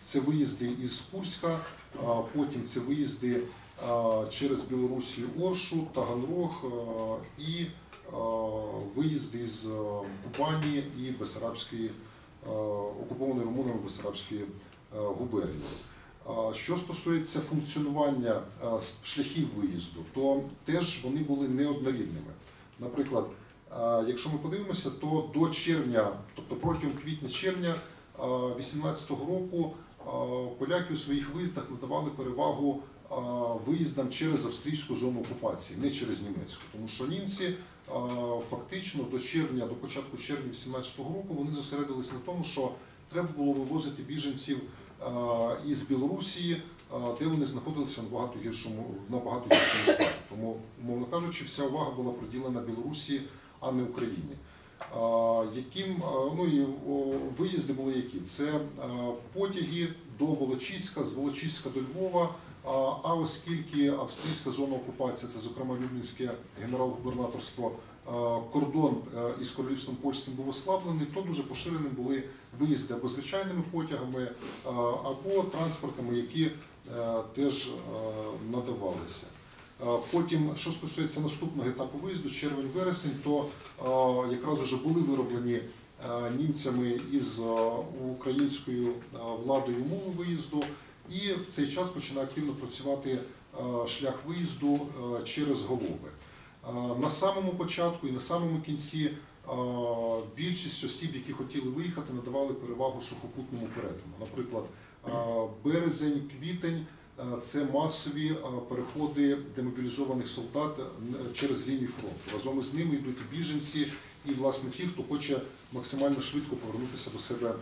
D: це виїзди із Курська, а, потім це виїзди а, через Білорусію Оршу, Таганрог а, і а, виїзди з Кубані і Бессарабської, а, окупованої румунами Бессарабської а, губернії. А, Що стосується функціонування а, шляхів виїзду, то теж вони були неоднорідними. Наприклад, а, якщо ми подивимося, то до червня, тобто протягом квітня-червня дві тисячі вісімнадцятого року а, поляки у своїх виїздах надавали перевагу а, виїздам через австрійську зону окупації, не через німецьку. Тому що німці а, фактично до червня, до початку червня дві тисячі вісімнадцятого року вони зосередилися на тому, що треба було вивозити біженців а, із Білорусі, а, де вони знаходилися в набагато гіршому, в набагато гіршому стані. Тому, умовно кажучи, вся увага була приділена Білорусі, а не Україні. А, яким, а, ну і о, виїзди були які? Це а, потяги до Волочиська, з Волочиська до Львова, а, а оскільки австрійська зона окупації, це зокрема Люблінське генерал-губернаторство, а, кордон а, із Королівством Польським був ослаблений, то дуже поширеним були виїзди або звичайними потягами, а, або транспортами, які а, теж а, надавалися. Потім, що стосується наступного етапу виїзду, червень-вересень, то а, якраз вже були вироблені а, німцями із а, українською а, владою умови виїзду, і в цей час починає активно працювати а, шлях виїзду а, через Голови. А, на самому початку і на самому кінці а, більшість осіб, які хотіли виїхати, надавали перевагу сухопутному перетину. Наприклад, а, березень, квітень. Це масові переходи демобілізованих солдат через лінію фронту. Разом із ними йдуть і біженці, і власне ті, хто хоче максимально швидко повернутися до себе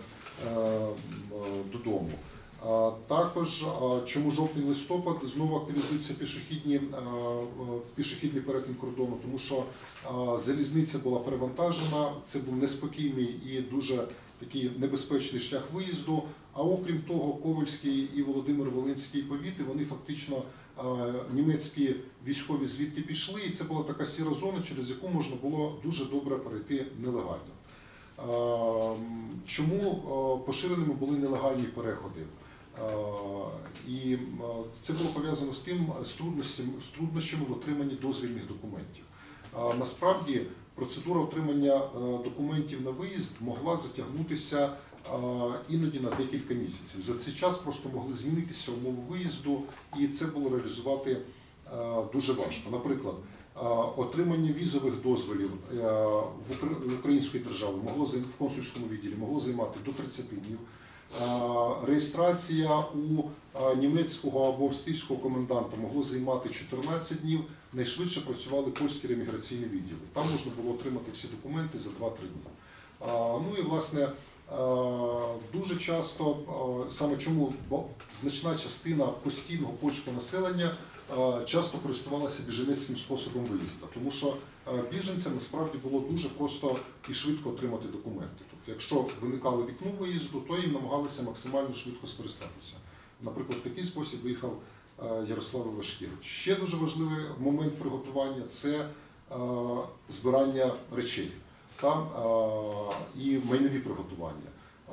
D: додому. Також, чому жовтень-листопад знову активізуються пішохідні, пішохідний перетин кордону, тому що залізниця була перевантажена, це був неспокійний і дуже такий небезпечний шлях виїзду, а окрім того, Ковальський і Володимир-Волинський повіти, вони фактично німецькі військові звідти пішли, і це була така сіра зона, через яку можна було дуже добре перейти нелегально. Чому поширеними були нелегальні переходи? І це було пов'язано з тим, з труднощами, з труднощами в отриманні дозвільних документів. Насправді, процедура отримання документів на виїзд могла затягнутися іноді на декілька місяців. За цей час просто могли змінитися умови виїзду, і це було реалізувати дуже важко. Наприклад, отримання візових дозволів в української держави могло в консульському відділі могло займати до тридцяти днів. Реєстрація у німецького або австрійського коменданта могло займати чотирнадцять днів. Найшвидше працювали польські реміграційні відділи. Там можна було отримати всі документи за два-три дні. Ну і, власне, дуже часто, саме чому, бо значна частина постійного польського населення часто користувалася біженецьким способом виїзду. Тому що біженцям насправді було дуже просто і швидко отримати документи. Тобто, якщо виникало вікно виїзду, то їм намагалися максимально швидко скористатися. Наприклад, в такий спосіб виїхав Ярослав Івашкевич. Ще дуже важливий момент приготування – це збирання речей та, і майнові приготування.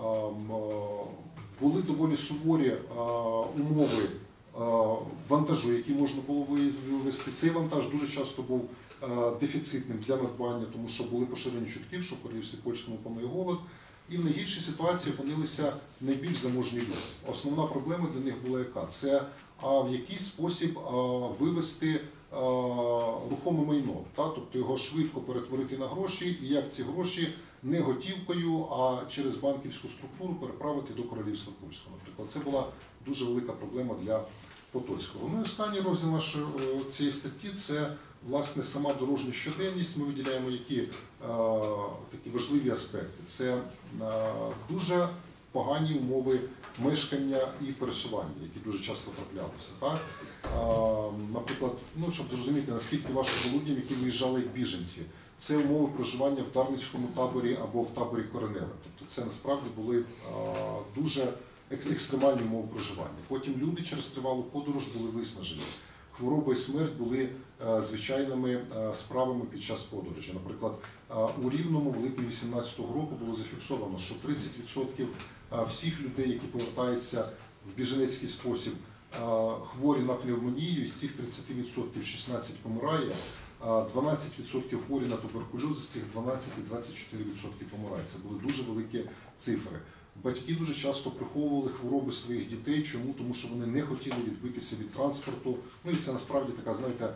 D: Були доволі суворі умови вантажу, який можна було вивезти. Цей вантаж дуже часто був дефіцитним для надбання, тому що були поширені чутки, що в Королівстві Польському панує голод. І в найгіршій ситуації опинилися найбільш заможні люди. Основна проблема для них була яка? Це а, в який спосіб а, вивести а, рухоме майно, та? Тобто його швидко перетворити на гроші, і як ці гроші не готівкою, а через банківську структуру переправити до Королівства Польського. Наприклад, це була дуже велика проблема для Потоцького. Ну і останній розділ нашої цієї статті – це власне сама дорожня щоденність. Ми виділяємо які а, такі важливі аспекти. Це а, дуже погані умови мешкання і пересування, які дуже часто траплялися. Так? А, наприклад, ну, щоб зрозуміти, наскільки важко було людям, які виїжджали як біженці. Це умови проживання в Дарницькому таборі або в таборі Коренева. Тобто це насправді були а, дуже екстремальні умови проживання. Потім люди через тривалу подорож були виснажені. Хвороба і смерть були а, звичайними а, справами під час подорожі. Наприклад, а, У Рівному в липні вісімнадцятого року було зафіксовано, що тридцять відсотків всіх людей, які повертаються в біженецький спосіб, хворі на пневмонію, з цих тридцяти відсотків шістнадцять помирає, дванадцять відсотків хворі на туберкульоз, з цих дванадцять - двадцять чотири відсотки помирає. Це були дуже великі цифри. Батьки дуже часто приховували хвороби своїх дітей. Чому? Тому що вони не хотіли відбитися від транспорту. Ну і це насправді така, знаєте,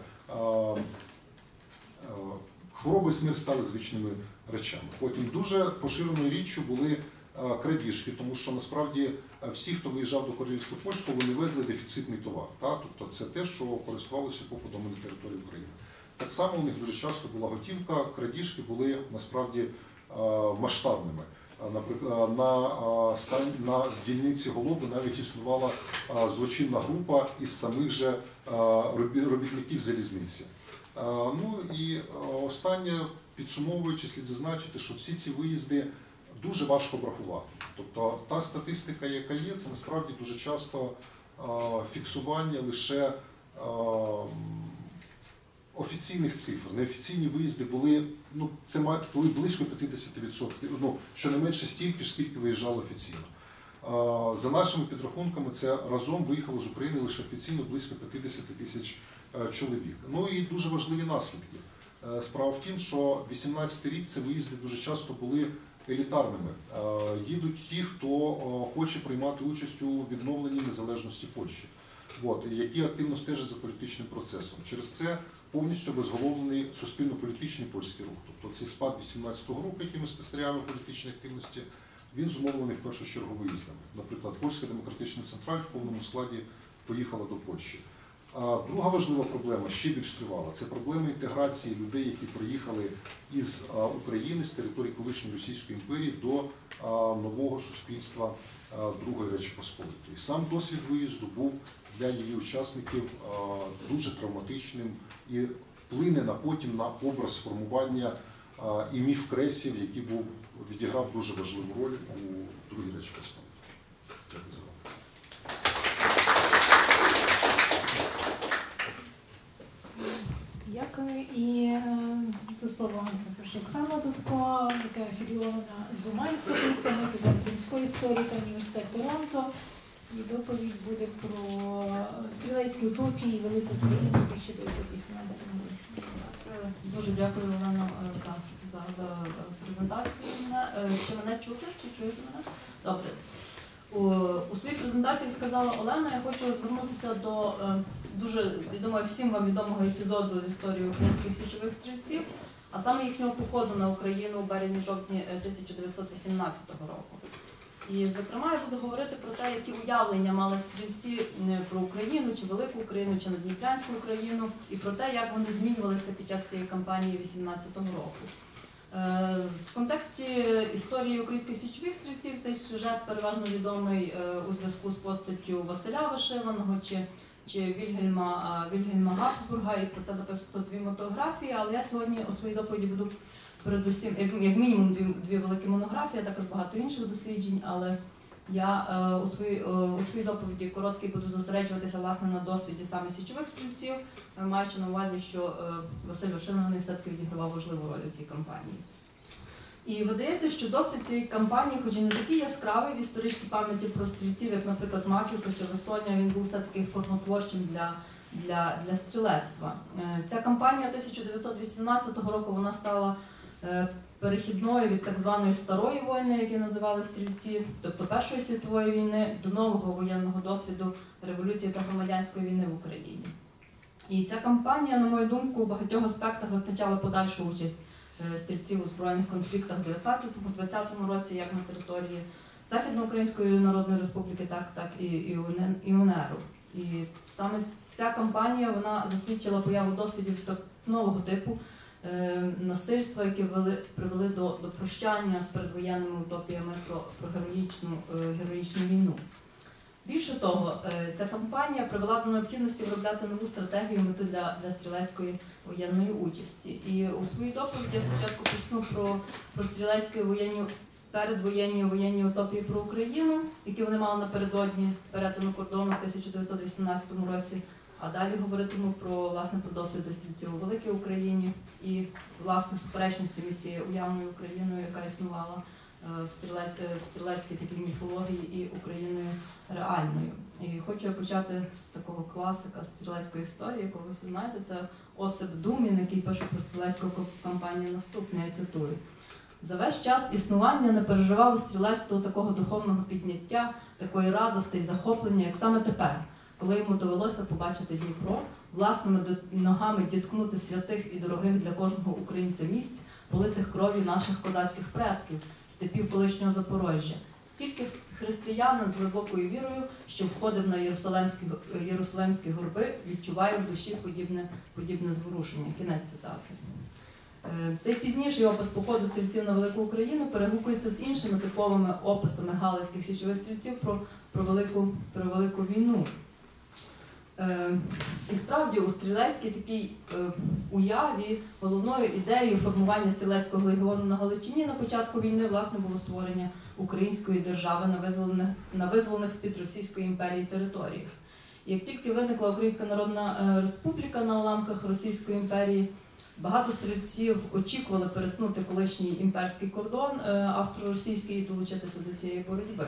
D: хвороби і смерть стали звичними речами. Потім дуже поширеною річчю були крадіжки, тому що насправді всі, хто виїжджав до Королівства Польського, вони везли дефіцитний товар. Та? Тобто це те, що користувалося попитом на території України. Так само у них дуже часто була готівка, крадіжки були насправді масштабними. Наприклад, на, на дільниці Голоби навіть існувала злочинна група із самих же робітників залізниці. Ну і останнє, підсумовуючи, слід зазначити, що всі ці виїзди дуже важко обрахувати. Тобто та статистика, яка є, це насправді дуже часто фіксування лише офіційних цифр. Неофіційні виїзди були, ну, це були близько п'ятдесят відсотків, ну, щонайменше стільки ж, скільки виїжджало офіційно. За нашими підрахунками, це разом виїхало з України лише офіційно близько п'ятдесят тисяч чоловік. Ну і дуже важливі наслідки. Справа в тім, що вісімнадцятий рік це виїзди дуже часто були елітарними. Їдуть ті, хто хоче приймати участь у відновленні незалежності Польщі, от, які активно стежать за політичним процесом. Через це повністю обезголовлений суспільно-політичний польський рух. Тобто цей спад вісімнадцятого року, який ми спостерігаємо в політичній активності, він зумовлений в першу чергу виїздами. Наприклад, Польська демократична централь в повному складі поїхала до Польщі. А друга важлива проблема, ще більш тривала, це проблема інтеграції людей, які приїхали із України, з території колишньої Російської імперії до нового суспільства Другої Речі Посполитої. Сам досвід виїзду був для її учасників дуже травматичним і вплине на потім на образ формування і міф кресів, який був, відіграв дуже важливу роль у Другій Речі Посполитої. Дякую за увагу.
A: Дякую. І до слова прошу Оксану Дудко, яка афілійована з двома інституціями, це Центр міської історії та університет Торонто. І доповідь буде про стрілецькі утопії Велику Україну у тисяча дев'ятсот вісімнадцятому році.
F: Дуже дякую, Олено, за, за, за презентацію. Чи мене чути? Чи чуєте мене? Добре. У, у своїй презентації сказала Олена, я хочу звернутися до е, дуже, я думаю, всім вам відомого епізоду з історії українських січових стрільців, а саме їхнього походу на Україну у березні-жовтні тисяча дев'ятсот вісімнадцятого року. І, зокрема, я буду говорити про те, які уявлення мали стрільці про Україну, чи Велику Україну, чи Надніпрянську Україну, і про те, як вони змінювалися під час цієї кампанії вісімнадцятого року. В контексті історії українських січових стрільців цей сюжет переважно відомий у зв'язку з постаттю Василя Вишиваного чи, чи Вільгельма, Вільгельма Габсбурга, і про це написано дві мотографії, але я сьогодні у своїй доповіді буду передусім, як, як мінімум дві, дві великі монографії, а також багато інших досліджень, але я е, у, своїй, е, у своїй доповіді короткій буду зосереджуватися власне на досвіді саме січових стрільців, маючи на увазі, що е, Василь Вишиваний все-таки відігравав важливу роль у цій кампанії. І видається, що досвід цієї кампанії, хоч і не такий яскравий в історичній пам'яті про стрільців, як, наприклад, Маківка чи Висоня, він був все-таки формотворчим для, для, для стрілецтва. Е, ця кампанія тисяча дев'ятсот вісімнадцятого року, вона стала е, перехідною від так званої старої війни, які називали стрільці, тобто Першої світової війни, до нового воєнного досвіду революції та громадянської війни в Україні. І ця кампанія, на мою думку, у багатьох аспектах визначала подальшу участь стрільців у збройних конфліктах в дев'ятнадцятому-двадцятому році, як на території Західноукраїнської Народної Республіки, так, так і, і, і УНРу. І саме ця кампанія, вона засвідчила появу досвідів нового типу, насильства, які вели, привели до, до прощання з передвоєнними утопіями про, про героїчну, героїчну війну. Більше того, ця кампанія привела до необхідності виробляти нову стратегію і мету для, для стрілецької воєнної участі. І у своїй доповіді я спочатку почну про, про стрілецькі воєнні, передвоєнні воєнні утопії про Україну, які вони мали напередодні перетину кордону в тисяча дев'ятсот вісімнадцятому році, А далі говоритиму про, власне, про досвід стрільців у Великій Україні і власне суперечності між цією уявною Україною, яка існувала в стрілецькій, в стрілецькій такій міфології, і Україною реальною. І хочу я почати з такого класика стрілецької історії, якого ви всі знаєте, це Осип Думін, який пише про стрілецьку кампанію наступне, я цитую. За весь час існування не переживало стрілецтво такого духовного підняття, такої радості й захоплення, як саме тепер, коли йому довелося побачити Дніпро, власними ногами діткнути святих і дорогих для кожного українця місць, политих крові наших козацьких предків, степів колишнього Запорожжя. Тільки християнин з глибокою вірою, що входив на Єрусалимські, Єрусалимські горби, відчуває в душі подібне, подібне зворушення. Кінець цитати. Цей пізніший опис походу стрільців на Велику Україну перегукується з іншими типовими описами галицьких січових стрільців про, про, велику, про Велику війну. Е, і справді у стрілецькій такій е, уяві головною ідеєю формування стрілецького легіону на Галичині на початку війни власне було створення української держави на визволених, на визволених з-під Російської імперії територіях. І як тільки виникла Українська Народна Республіка на уламках Російської імперії, багато стрільців очікували перетнути колишній імперський кордон австро-російський і долучитися до цієї боротьби.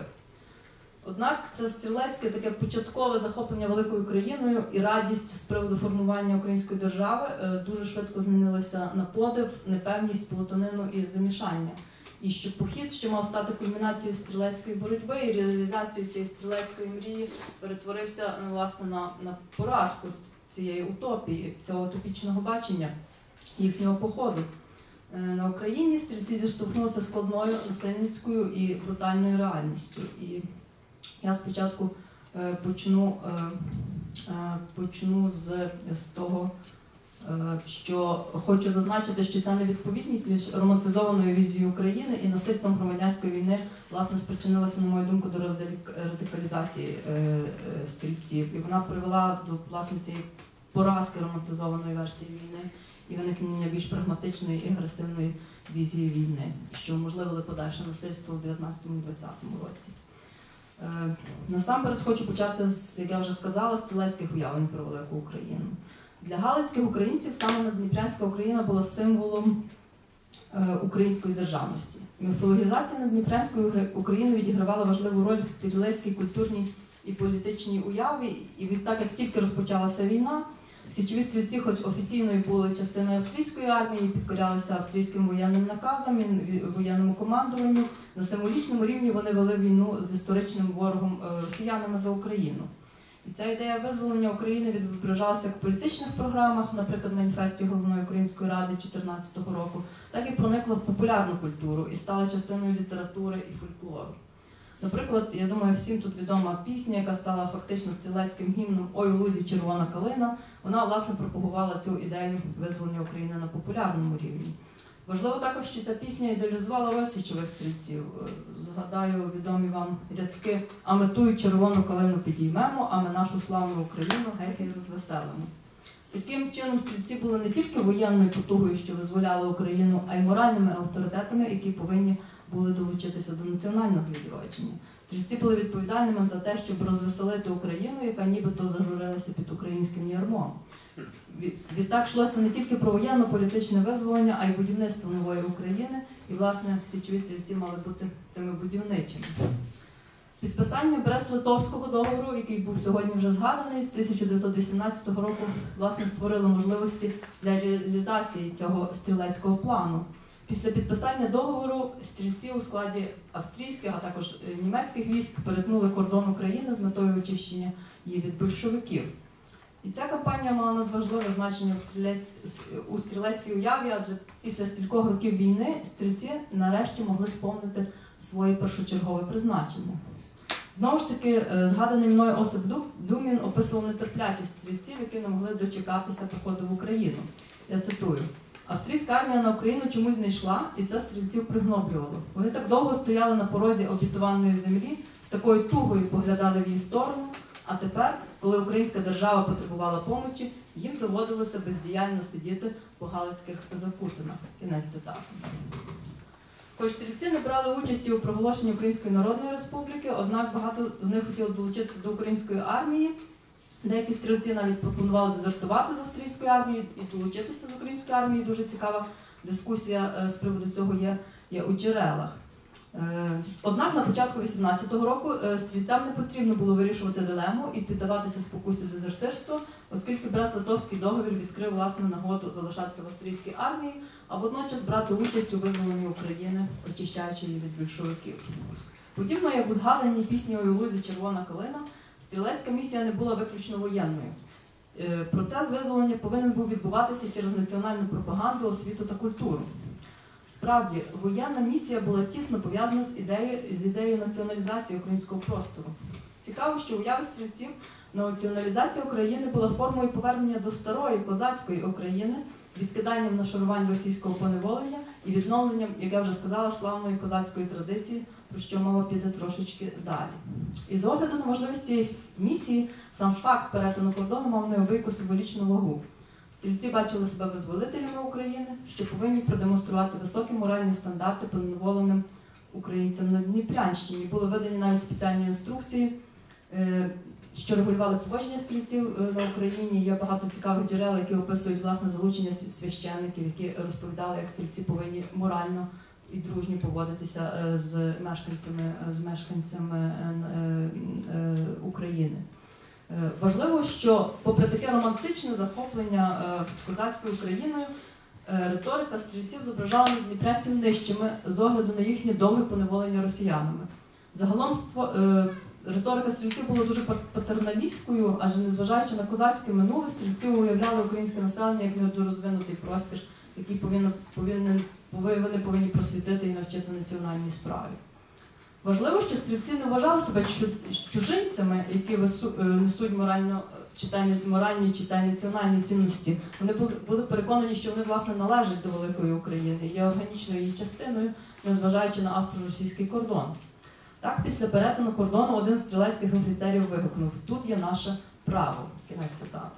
F: Однак це стрілецьке таке початкове захоплення великою країною і радість з приводу формування української держави дуже швидко змінилися на подив, непевність, плутанину і замішання. І що похід, що мав стати кульмінацією стрілецької боротьби і реалізацією цієї стрілецької мрії, перетворився власне на, на поразку цієї утопії, цього утопічного бачення їхнього походу. На Україні стрільці зіштовхнулися з складною насильницькою і брутальною реальністю. І я спочатку е, почну, е, е, почну з, з того, е, що хочу зазначити, що ця невідповідність між романтизованою візією України і насильством громадянської війни власне спричинилася, на мою думку, до радикалізації е, е, стрільців. І вона привела до власне цієї поразки романтизованої версії війни і виникнення більш прагматичної і агресивної візії війни, що уможливили подальше насильство в дев'ятнадцятому-двадцятому році. Е, насамперед хочу почати з, як я вже сказала, стрілецьких уявлень про Велику Україну. Для галицьких українців саме Наддніпрянська Україна була символом е, української державності. Міфологізація Наддніпрянської України відігравала важливу роль в стрілецькій культурній і політичній уяві, і відтак, як тільки розпочалася війна, січові стрільці, хоч офіційно і були частиною австрійської армії, підкорялися австрійським воєнним наказам і воєнному командуванню. На символічному рівні вони вели війну з історичним ворогом росіянами за Україну. І ця ідея визволення України відображалася як в політичних програмах, наприклад, в маніфесті Головної Української Ради дві тисячі чотирнадцятого року, так і проникла в популярну культуру і стала частиною літератури і фольклору. Наприклад, я думаю, всім тут відома пісня, яка стала фактично стрілецьким гімном «Ой, у лузі червона калина», вона, власне, пропагувала цю ідею визволення України на популярному рівні. Важливо також, що ця пісня ідеалізувала роль січових стрільців. Згадаю відомі вам рядки «А ми тую червону калину підіймемо, а ми нашу славну Україну гей-гей розвеселимо». Таким чином, стрільці були не тільки воєнною потугою, що визволяли Україну, а й моральними авторитетами, які повинні були долучитися до національного відродження. Стрільці були відповідальними за те, щоб розвеселити Україну, яка нібито зажурилася під українським ярмом. Відтак йшлося не тільки про воєнно-політичне визволення, а й будівництво нової України, і, власне, січові стрільці мали бути цими будівничими. Підписання Брест-Литовського договору, який був сьогодні вже згаданий, тисяча дев'ятсот вісімнадцятого року, власне, створило можливості для реалізації цього стрілецького плану. Після підписання договору стрільці у складі австрійських, а також німецьких військ перетнули кордон України з метою очищення її від більшовиків. І ця кампанія мала надважливе значення у, стрілець... у стрілецькій уяві, адже після стількох років війни стрільці нарешті могли сповнити своє першочергове призначення. Знову ж таки, згаданий мною Осип Думін описував нетерплячість стрільців, які не могли дочекатися походу в Україну. Я цитую. Австрійська армія на Україну чомусь не йшла, і це стрільців пригноблювало. Вони так довго стояли на порозі обітованої землі, з такою тугою поглядали в її сторону, а тепер, коли українська держава потребувала помочі, їм доводилося бездіяльно сидіти по галицьких закутинах. Кінець цитати. Хоч стрільці не брали участі у проголошенні Української Народної Республіки, однак багато з них хотіли долучитися до української армії, Деякі стрільці навіть пропонували дезертувати з австрійської армії і долучитися з української армії. Дуже цікава дискусія з приводу цього є, є у джерелах. Однак на початку вісімнадцятого року стрільцям не потрібно було вирішувати дилему і піддаватися спокусі дезертирства, оскільки Брест-Литовський договір відкрив власне нагоду залишатися в австрійській армії, а водночас брати участь у визволенні України, очищаючи її від більшовиків. Подібно як у згаданій пісні «Ой у лузі червона калина», стрілецька місія не була виключно воєнною. Процес визволення повинен був відбуватися через національну пропаганду, освіту та культуру. Справді, воєнна місія була тісно пов'язана з ідеєю, з ідеєю націоналізації українського простору. Цікаво, що уява стрільців націоналізація України була формою повернення до старої козацької України, відкиданням нашарувань російського поневолення і відновленням, як я вже сказала, славної козацької традиції, про що мова піде трошечки далі. І з огляду на можливість цієї місії, сам факт перетину кордону мав неабияку символічну вагу. Стрільці бачили себе визволителями України, що повинні продемонструвати високі моральні стандарти поневоленим українцям на Дніпрянщині. Були видані навіть спеціальні інструкції, що регулювали поводження стрільців на Україні. Є багато цікавих джерел, які описують власне залучення священників, які розповідали, як стрільці повинні морально і дружньо поводитися з мешканцями, з мешканцями України. Важливо, що попри таке романтичне захоплення козацькою Україною, риторика стрільців зображала дніпрянців нижчими з огляду на їхнє довге поневолення росіянами. Загалом риторика стрільців була дуже патерналістською, адже незважаючи на козацьке минуле, стрільці уявляли українське населення як недорозвинутий простір, який повинен, повинен, вони повинні просвітити і навчити національній справі. Важливо, що стрільці не вважали себе чужинцями, які несуть морально, читання, моральні чи національні цінності. Вони були переконані, що вони, власне, належать до великої України, є органічною її частиною, незважаючи на австро-російський кордон. Так, після перетину кордону один з стрілецьких офіцерів вигукнув: «Тут є наше право». Кінець цитати.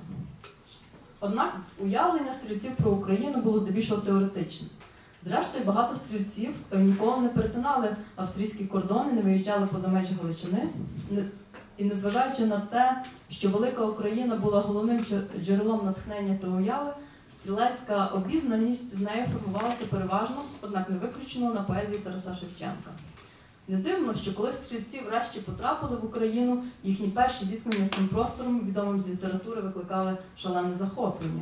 F: Однак уявлення стрільців про Україну було здебільшого теоретичним. Зрештою, багато стрільців ніколи не перетинали австрійські кордони, не виїжджали поза межі Галичини. І незважаючи на те, що велика Україна була головним джерелом натхнення та уяви, стрілецька обізнаність з нею формувалася переважно, однак не виключно, на поезії Тараса Шевченка. Не дивно, що коли стрільці врешті потрапили в Україну, їхні перші зіткнення з тим простором, відомим з літератури, викликали шалене захоплення.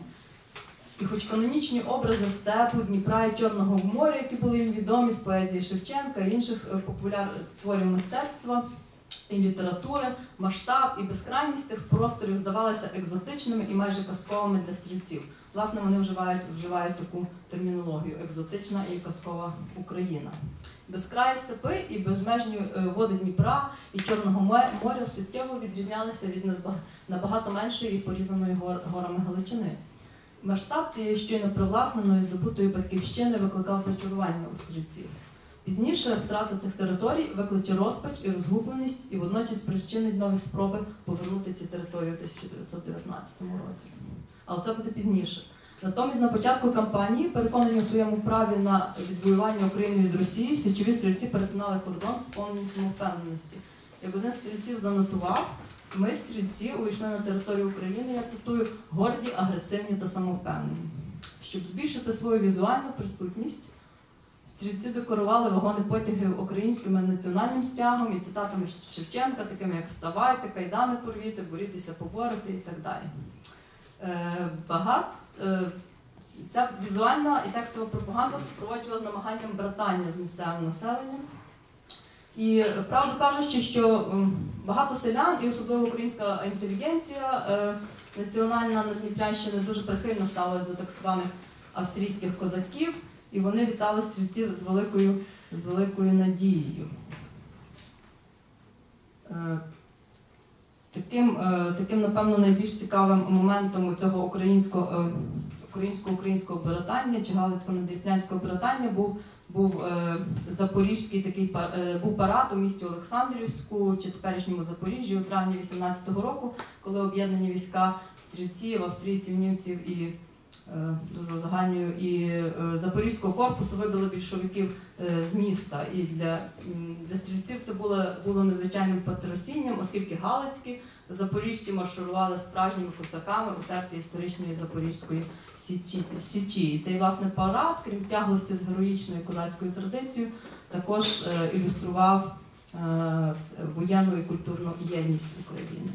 F: І хоч канонічні образи степу, Дніпра і Чорного моря, які були їм відомі з поезії Шевченка і інших популярних творів мистецтва і літератури, масштаб і безкрайність цих просторів здавалися екзотичними і майже казковими для стрільців. Власне, вони вживають, вживають таку термінологію – екзотична і казкова Україна. Безкраї степи і безмежні води Дніпра і Чорного моря суттєво відрізнялися від набагато меншої і порізаної горами Галичини. Масштаб цієї щойно привласненої здобутої батьківщини викликав зачарування у стрільців. Пізніше втрата цих територій викличе розпач і розгубленість і водночас спричинить нові спроби повернути ці території у тисяча дев'ятсот дев'ятнадцятому році. Але це буде пізніше. Натомість на початку кампанії, переконані у своєму праві на відвоювання України від Росії, січові стрільці перетинали кордон з повною самовпевненості. Як один з стрільців занотував: «Ми, стрільці, увійшли на територію України, я цитую, горді, агресивні та самовпевнені». Щоб збільшити свою візуальну присутність, стрільці декорували вагони потягів українським національним стягом і цитатами Шевченка, такими як «Вставайте, кайдани порвіте, борітеся, поборити» і так далі. Е, багато, е, ця візуальна і текстова пропаганда супроводжувала з намаганням братання з місцевим населенням. І правду кажучи, що багато селян, і особливо українська інтелігенція національна на Дніпрянщині дуже прихильно ставилась до так званих австрійських козаків, і вони вітали стрільців з великою, з великою надією. Таким, таким, напевно, найбільш цікавим моментом цього українсько, українсько-українського братання чи галицько-надніпрянського братання був Був е, запорізький такий е, був парад у місті Олександрівську, чи теперішньому Запоріжжі, у травні вісімнадцятого року, коли об'єднані війська стрільців, австрійців, німців і е, дуже узагальнюю, і е, Запорізького корпусу вибили більшовиків е, з міста. І для, для стрільців це було, було незвичайним потрясінням, оскільки галицькі запоріжці марширували справжніми косаками у серці історичної Запорізької Січі. Січі. І цей, власне, парад, крім тяглості з героїчною козацькою традицією, також е, ілюстрував е, воєнну і культурну єдність України.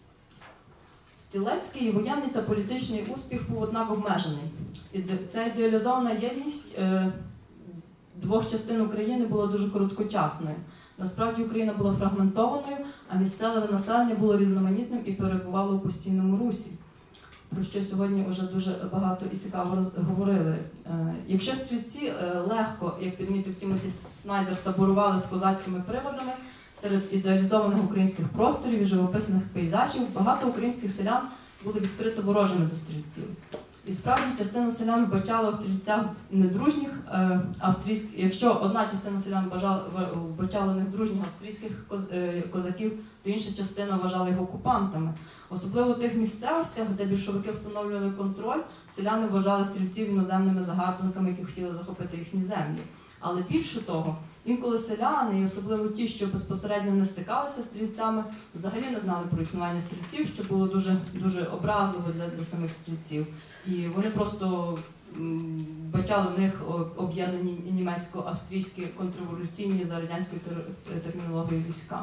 F: Стрілецький воєнний та політичний успіх був, однак, обмежений. Іде... Ця ідеалізована єдність е, двох частин України була дуже короткочасною. Насправді Україна була фрагментованою, а місцеве населення було різноманітним і перебувало у постійному русі, про що сьогодні вже дуже багато і цікаво говорили. Якщо стрільці легко, як підмітив Тімоті Снайдер, таборували з козацькими приводами серед ідеалізованих українських просторів і живописних пейзажів, багато українських селян були відкрито ворожими до стрільців. І справді частина селян вбачала у стрільцях недружніх австрійських, якщо одна частина селян вбачала в них дружніх австрійських козаків, то інша частина вважала їх окупантами. Особливо у тих місцевостях, де більшовики встановлювали контроль, селяни вважали стрільців іноземними загарбниками, які хотіли захопити їхні землі. Але більше того, інколи селяни, і особливо ті, що безпосередньо не стикалися з стрільцями, взагалі не знали про існування стрільців, що було дуже, дуже образливо для, для самих стрільців. І вони просто м, бачали в них об'єднані німецько-австрійські контрреволюційні за радянською термінологією війська.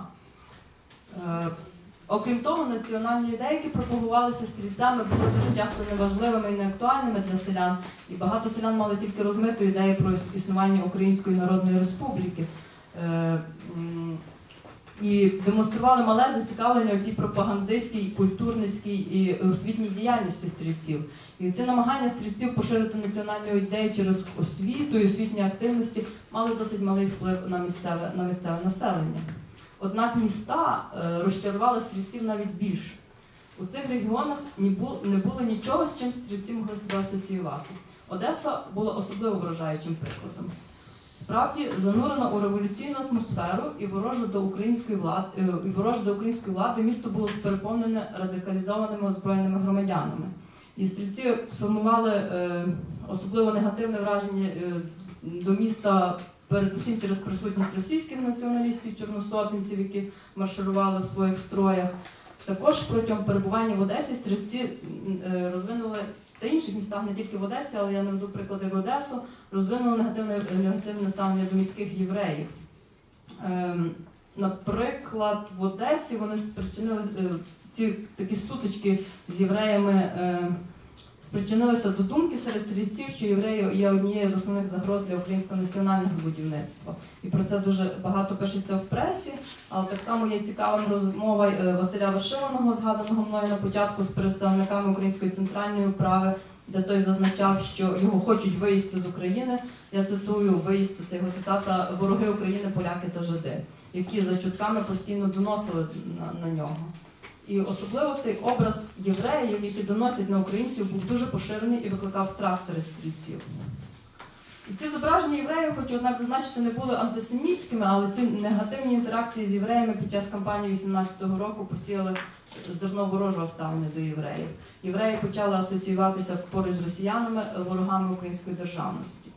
F: Е, окрім того, національні ідеї, які пропагувалися стрільцями, були дуже часто неважливими і неактуальними для селян. І багато селян мали тільки розмиту ідею про існування Української Народної Республіки. Е, м, І демонстрували мале зацікавлення у цій пропагандистській, культурницькій і освітній діяльності стрільців. І ці намагання стрільців поширити національну ідею через освіту і освітні активності мали досить малий вплив на місцеве, на місцеве населення. Однак міста е, розчарували стрільців навіть більше. У цих регіонах не було нічого, з чим стрільці могли себе асоціювати. Одеса була особливо вражаючим прикладом. Справді, занурена у революційну атмосферу і вороже до української влади, і вороже до української влади місто було спереповнене радикалізованими озброєними громадянами. І стрільці сформували е, особливо негативне враження е, до міста, передусім через присутність російських націоналістів, чорносотенців, які марширували в своїх строях. Також протягом перебування в Одесі стрільці е, розвинули, та інших містах, не тільки в Одесі, але я наведу приклади в Одесу, розвинули негативне, негативне ставлення до міських євреїв. Ем, наприклад, в Одесі вони спричинили, е, ці такі сутички з євреями е, спричинилися до думки серед стрільців, що євреї є однією з основних загроз для українського національного будівництва. І про це дуже багато пишеться в пресі, але так само є цікава розмова Василя Вишиваного, згаданого мною на початку, з представниками Української центральної управи, де той зазначав, що його хочуть виїзти з України. Я цитую виїзд, це його цитата, «Вороги України, поляки та жиди», які за чутками постійно доносили на, на нього. І особливо цей образ євреїв, які доносять на українців, був дуже поширений і викликав страх серед стрільців. І ці зображення євреїв, хочу однак зазначити, не були антисемітськими, але ці негативні інтеракції з євреями під час кампанії вісімнадцятого року посіяли зерно ворожого ставлення до євреїв. Євреї почали асоціюватися поруч з росіянами, ворогами української державності.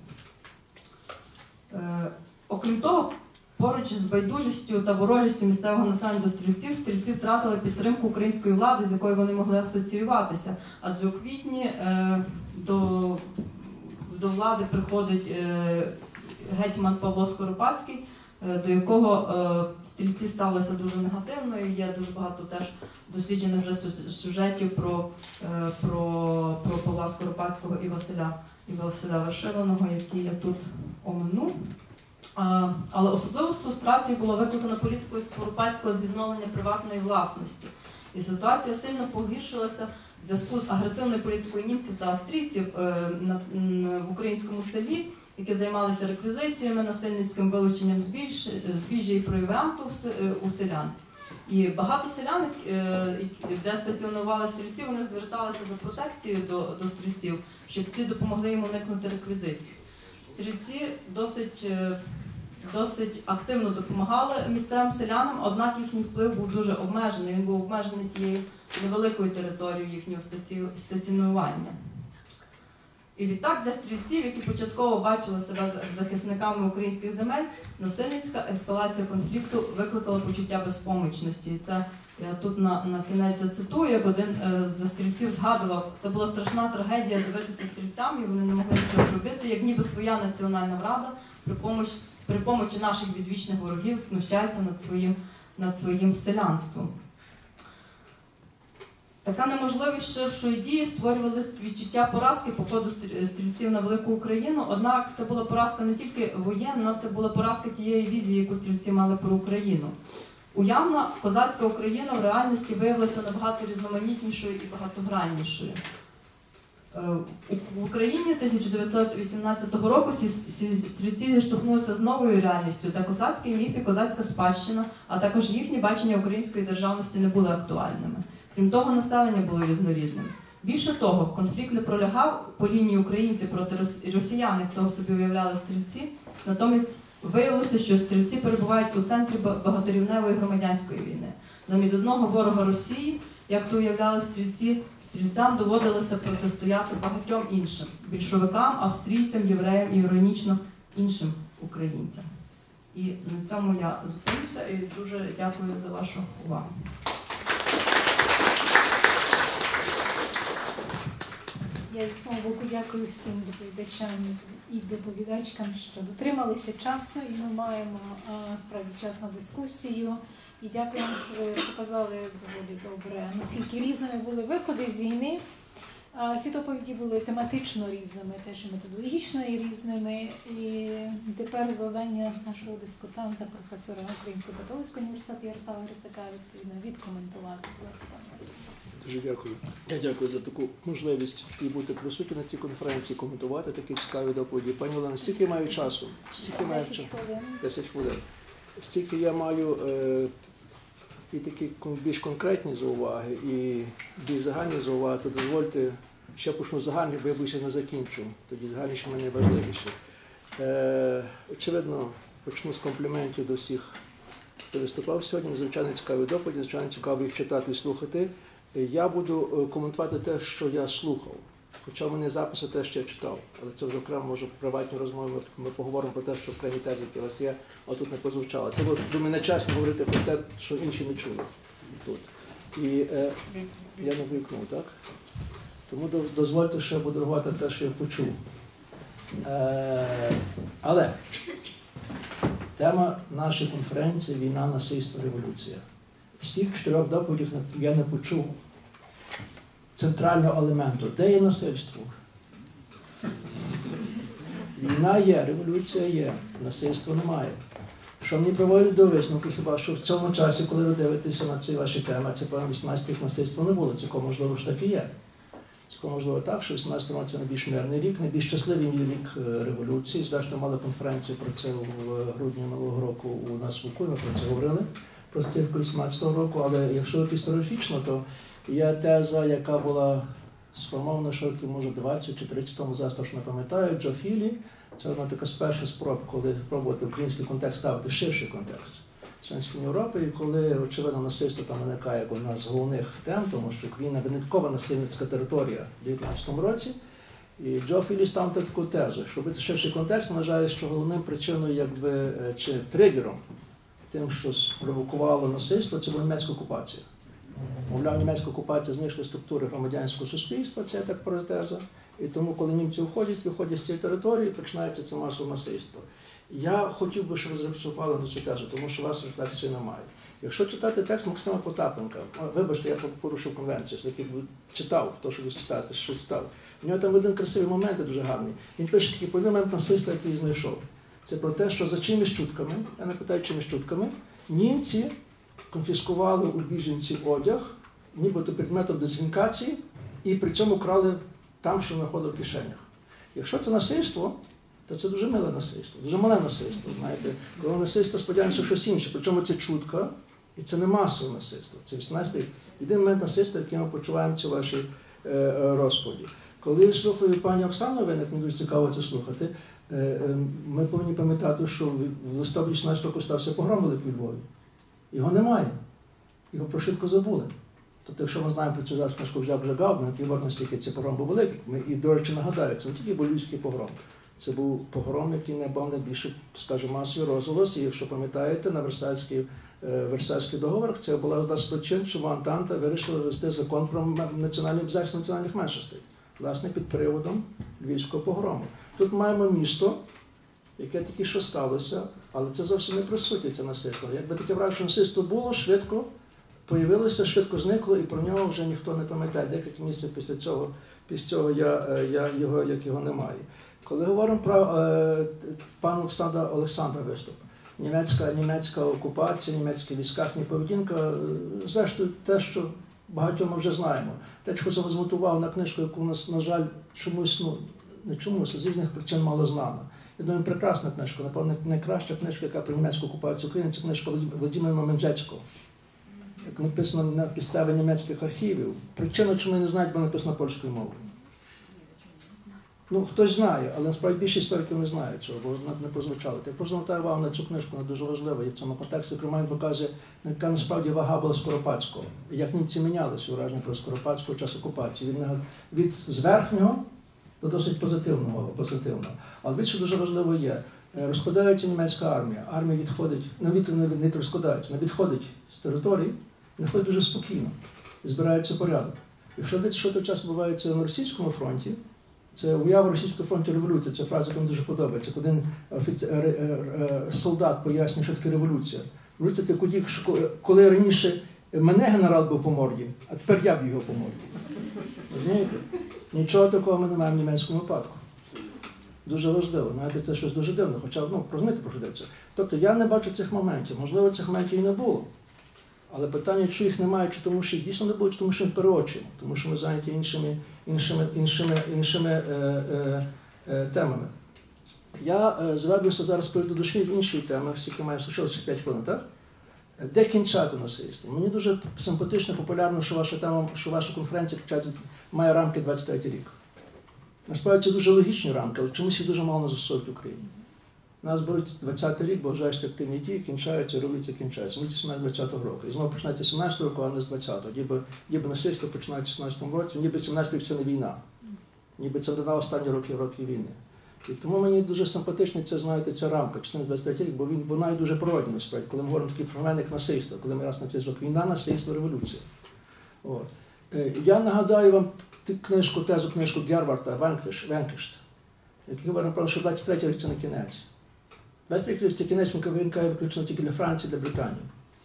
F: Е, окрім того, поруч з байдужістю та ворожістю місцевого населення до стрільців, стрільці втратили підтримку української влади, з якою вони могли асоціюватися. Адже у квітні е, до, до влади приходить е, гетьман Павло Скоропадський, е, до якого е, стрільці ставилися дуже негативно. І є дуже багато теж досліджених вже сюжетів про, е, про, про Павла Скоропадського і Василя, і Василя Вишиваного, які я тут омину. Але особливо фрустрацію було викликано політикою Скоропадського з відновлення приватної власності. І ситуація сильно погіршилася в зв'язку з агресивною політикою німців та австрійців в українському селі, які займалися реквізиціями, насильницьким вилученням збіжжя і провіанту у селян. І багато селян, де стаціонували стрільці, вони зверталися за протекцією до, до стрільців, щоб ті допомогли їм уникнути реквізицій. Стрільці досить, досить активно допомагали місцевим селянам, однак їхній вплив був дуже обмежений. Він був обмежений тією невеликою територією їхнього стаціонування. І відтак для стрільців, які початково бачили себе захисниками українських земель, насильницька ескалація конфлікту викликала почуття безпомічності. І це Я тут на, на кінець зацитую, як один е, з стрільців згадував, це була страшна трагедія дивитися стрільцям, і вони не могли нічого зробити, як ніби своя національна рада при помощі, при помочі наших відвічних ворогів знущається над своїм, над своїм селянством. Така неможливість ширшої дії створювала відчуття поразки по ходу стрільців на велику Україну, однак це була поразка не тільки воєнна, це була поразка тієї візії, яку стрільці мали про Україну. Уявна козацька Україна в реальності виявилася набагато різноманітнішою і багатограннішою. В Україні тисяча дев'ятсот вісімнадцятого року стрільці зіштовхнулися з новою реальністю, де козацький міф і козацька спадщина, а також їхнє бачення української державності не були актуальними. Крім того, населення було різнорідним. Більше того, конфлікт не пролягав по лінії українців проти росіян, як того собі уявляли стрільці, натомість виявилося, що стрільці перебувають у центрі багаторівневої громадянської війни. Замість одного ворога Росії, як то уявляли стрільці, стрільцям доводилося протистояти багатьом іншим – більшовикам, австрійцям, євреям і, іронічно, іншим українцям. І на цьому я зупинюся і дуже дякую за вашу увагу.
A: Я зі свого боку дякую всім доповідачам і доповідачкам, що дотрималися часу, і ми маємо а, справді час на дискусію. І дякую вам, що ви показали доволі добре, наскільки різними були виходи з війни. А, всі доповіді були тематично різними, теж і методологічно і різними. І тепер завдання нашого дискутанта, професора Українського католицького університету Ярослава Грицака, відповідно відкоментувати. Будь ласка, пане Ярославе.
G: Дуже дякую. Я дякую за таку можливість і бути присутнім на цій конференції, коментувати такі цікаві доповіді. Пані Олена, стільки маю часу? Стільки маю часу? десять хвилин. Стільки я маю е, і такі більш конкретні зауваги, і більш загальні зауваги, то дозвольте, ще почну загальні, бо я більше не закінчу. Тоді загальні ще мене важливіше. Е, очевидно, почну з компліментів до всіх, хто виступав сьогодні. Звичайно цікаві доповіді, звичайно цікаво їх читати і слухати. Я буду коментувати те, що я слухав. Хоча в мене записи те, що я читав. Але це вже окремо, може, в приватній розмові ми поговоримо про те, що окремі тези, які у вас є, а тут не прозвучало. Це було до мене чесно говорити про те, що інші не чули тут. І е, я не вимкнув, так? Тому дозвольте, що я буду реагувати те, що я почув. Е, але тема нашої конференції – війна, насильство, революція. Всіх чотирьох доповідях я не почув центрального елементу. Де є насильство? Війна є, революція є, насильства немає. Що мені приводить до висновку, хіба що в цьому часі, коли ви дивитеся на ці ваші теми, це певно вісімнадцятий рік насильства не було. Цілком можливо, що так і є. Цілком можливо так, що вісімнадцятий рік це найбільш мирний рік, найбільш щасливий рік революції. Зрештою, мали конференцію про це в грудні минулого року у нас в УКУ, ми про це говорили. Про цирку вісімнадцятого року, але якщо історично, то є теза, яка була сформована ще років, може, двадцять чи тридцять тому зараз, що не пам'ятаю, Джо Філі. Це одна така з перших спроб, коли пробувати український контекст ставити ширший контекст Центральної Європи, і коли, очевидно, насильство там виникає як одна з головних тем, тому що Україна виняткова насильницька територія в дев'ятнадцятому році. І Джо Філі став таку тезу, що робити ширший контекст, вважає, що головним причиною, якби, чи тригером, тим, що спровокувало насильство, це була німецька окупація. Мовляв, німецька окупація знищила структури громадянського суспільства, це так протеза. І тому, коли німці виходять, виходять з цієї території, починається це масове насильство. Я хотів би, щоб ви зрефлексували на цю тезу, тому що у вас рефлексії немає. Якщо читати текст Максима Потапенка, вибачте, я порушив конвенцію, який читав, то, що ви читаєте, що читав. У нього там один красивий момент, дуже гарний. Він пише такий про момент насильства, який знайшов. Це про те, що за чимось чутками, я не питаю, чимось чутками, німці конфіскували у біженців одяг, нібито предметом дезінфікації, і при цьому крали там, що знаходили в кишенях. Якщо це насильство, то це дуже миле насильство, дуже мале насильство, знаєте. Коли насильство, сподіваємося, щось інше. Причому це чутка, і це не масове насильство. Це вісімнадцятий єдиний момент насильства, який ми почуваємо ці ваші е, розповіді. Коли я слухаю пані Оксану Виник, мені дуже цікаво це слухати, е, е, ми повинні пам'ятати, що в листопаді вісімнадцятого року стався погром великий у Львові. Його немає. Його про швидко забули. Тобто, якщо ми знаємо про цю зараз книжку вже Гавна, на тій варності, який цей погром був великий, ми, і, до речі, нагадаю, це не тільки був львівський погром. Це був погром, який не був найбільше, скажімо, масовий розголос. І якщо пам'ятаєте, на Версальській е, Версальських договорах, це була одна з причин, чому Антанта вирішила ввести закон про національну безпеку національних меншостей, власне, під приводом Львівського погрому. Тут маємо місто, яке таки що сталося, але це зовсім не присутнє, це насильство. Якби таке враження насильство було, швидко появилося, швидко зникло, і про нього вже ніхто не пам'ятає. Декілька місяців після цього, після цього я, я його, як його немає. Коли говоримо про е, пана Олександра Олександра виступ, німецька, німецька окупація, німецькі війська, їхня поведінка, е, зрештою, те, що багатьом ми вже знаємо. Те, що хочу звернути увагу на книжку, яку у нас, на жаль, чомусь, ну, не чомусь, а з різних причин мало знана. Я думаю, прекрасна книжка, напевно, найкраща книжка, яка про німецьку окупацію України, це книжка Володимира Менжецького. Як написано на підставі німецьких архівів. Причина, чому не знають, бо написано польською мовою. Ну, хтось знає, але насправді більшість істориків не знають цього, бо не позвучало. Я просто звертаю увагу на цю книжку, вона дуже важлива. І в цьому контексті Кремль показує, яка насправді вага була Скоропадського. І як німці міняли свої враження про Скоропадського час окупації. Від, від зверхнього до досить позитивного. позитивного. Але від що дуже важливо є, розкладається німецька армія. Армія відходить, не, від, не, не розкладається, не відходить з території, відходить дуже спокійно. І збирається порядок. Якщо десь що то час відбувається на російському фронті, це уява російського фронту революції, це фраза, яка мені дуже подобається. Один офіцер, солдат пояснює, що таке революція. Революція – це коли раніше мене генерал був по морді, а тепер я б його по морді. Розумієте? Нічого такого ми не маємо в німецькому випадку. Дуже важливо. Знаєте, це щось дуже дивне, хоча, ну, розумієте, про що йдеться. Тобто я не бачу цих моментів. Можливо, цих моментів і не було. Але питання, чи їх немає, чи тому, що їх дійсно не було, чи тому, що їх переочуємо. Тому що ми зайняті іншими, іншими, іншими, іншими е, е, е, темами. Я е, зведлюся зараз перейду до іншої теми, оскільки маю залишилося п'ять хвилин, так? Де кінчати насильство? Мені дуже симпатично, популярно, що ваша тема, що ваша конференція має рамки двадцять третій рік. Насправді це дуже логічні рамки, але чомусь їх дуже мало застосовують в Україні. Нас беруть двадцятий рік, бо вважають, що активні дії кінчаються, революція кінчається. Ми сімнадцятого двадцятого року. І знову починається сімнадцятого року, а не з двадцятого. Ніби, ніби насильство починається в сімнадцятому році, ніби сімнадцятий рік це не війна. Ніби це не на останні роки, роки війни. І тому мені дуже симпатична ця, знаєте, ця рамка, чотирнадцятий двадцять третій рік, бо він, вона і дуже природна, насправді, коли ми говоримо такий феномен, як насильство, коли ми раз на цей звук війна, насильство, революція. От. Я нагадаю вам книжку, тезу книжку Герварта «Венкішт», який говорить про те, що двадцять третій рік це не кінець. двадцять третій рік це кінець, він виникає виключно тільки для Франції, для Британії.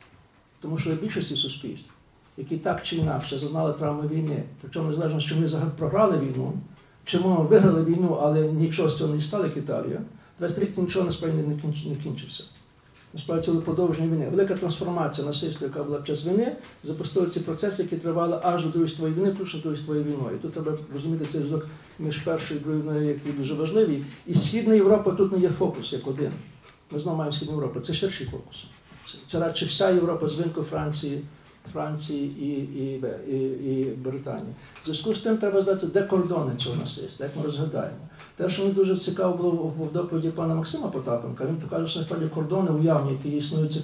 G: Тому що в більшості суспільств, які так чи інакше зазнали травми війни, причому незалежно, що ми програли війну, чи ми виграли війну, але нічого з цього не стало, як Італія, двадцять рік нічого насправді не кінчився. Насправді це було продовження війни. Велика трансформація насильства, яка була під час війни, запустила ці процеси, які тривали аж до Другої світової війни, включно Другої світової війною. Тут треба розуміти цей зв'язок між першою і другою війною, який дуже важливий. І Східна Європа тут не є фокус, як один. Ми знову маємо Східну Європу. Це ширший фокус. Це, це радше вся Європа з винку Франції, Франції і, і, і, і Британії. В зв'язку з тим треба знати, де кордони цього насильства, як ми розгадаємо. Те, що мені дуже цікаво було в доповіді пана Максима Потапенка, він показує, що насправді кордони уявні, які існують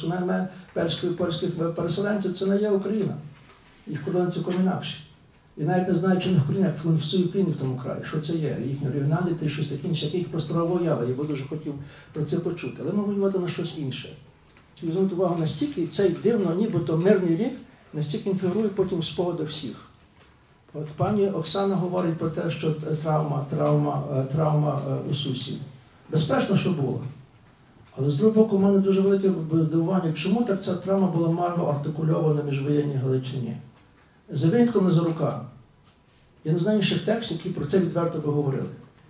G: польських польських переселенців, це не є Україна. Їх кордони цілком інакші. І навіть не знаю, чи не Україна, як в всій Україні в тому краї, що це є, їхні регіоналі, та щось таке інше, яких просторова уява, я би дуже хотів про це почути. Але ми воювати на щось інше. І звернути увагу настільки, цей дивно, нібито мирний рік, настільки він фігурує потім в спогадах всіх. От пані Оксана говорить про те, що травма, травма, травма у Сусі. Безпечно, що було. Але з другого боку, в мене дуже велике дивування, чому так ця травма була марно артикульована в міжвоєнній Галичині. За винятком Назарука. Я не знаю інших текстів, які про це відверто поговорили.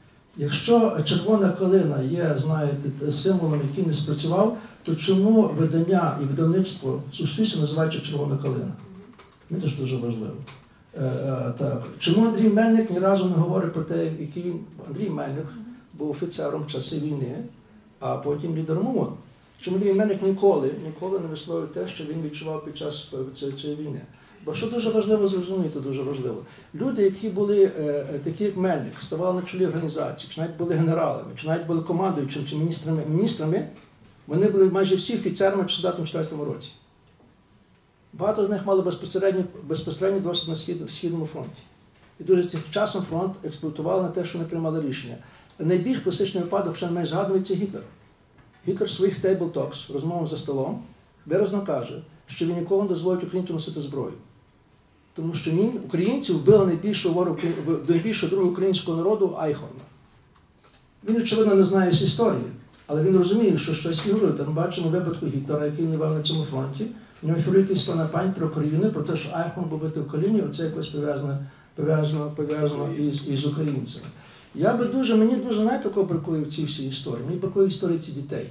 G: Якщо червона калина є, знаєте, символом, який не спрацював, то чому видання і видавництво Сусі називають червона калина? Мені теж дуже важливо. Е, е, так. Чому Андрій Мельник ні разу не говорить про те, який він... Андрій Мельник був офіцером в часи війни, а потім лідером ООН. Чому Андрій Мельник ніколи, ніколи не висловив те, що він відчував під час цієї війни? Бо що дуже важливо зрозуміти, дуже важливо. Люди, які були е, такі, як Мельник, ставали на чолі організації, чи навіть були генералами, чи навіть були командуючими, чи міністрами, міністрами, вони були майже всі офіцерами чи солдатами в чотирнадцятому році. Багато з них мали безпосередній безпосередній досвід на схід, Східному фронті. І дуже цим часом фронт експлуатували на те, що не приймали рішення. Найбільш класичний випадок, що не згадується, Гітлер. Гітлер в своїх table talks, розмовах за столом, виразно каже, що він ніколи не дозволить українцям носити зброю. Тому що він, українці вбили найбільшого ворога, найбільшого друга українського народу Айхорна. Він, очевидно, не знає з історії, але він розуміє, що щось фігурує. Ми бачимо випадку Гітлера, який воював на цьому фронті. У нього фігурує якийсь пам'ять про Україну, про те, що Айхорн був битий в коліні, оце якось пов'язано, пов'язано, пов'язано із, із українцями. Я би дуже, мені дуже, знаєте, такого бракує в цій всій історії. Мені бракує історії цих дітей.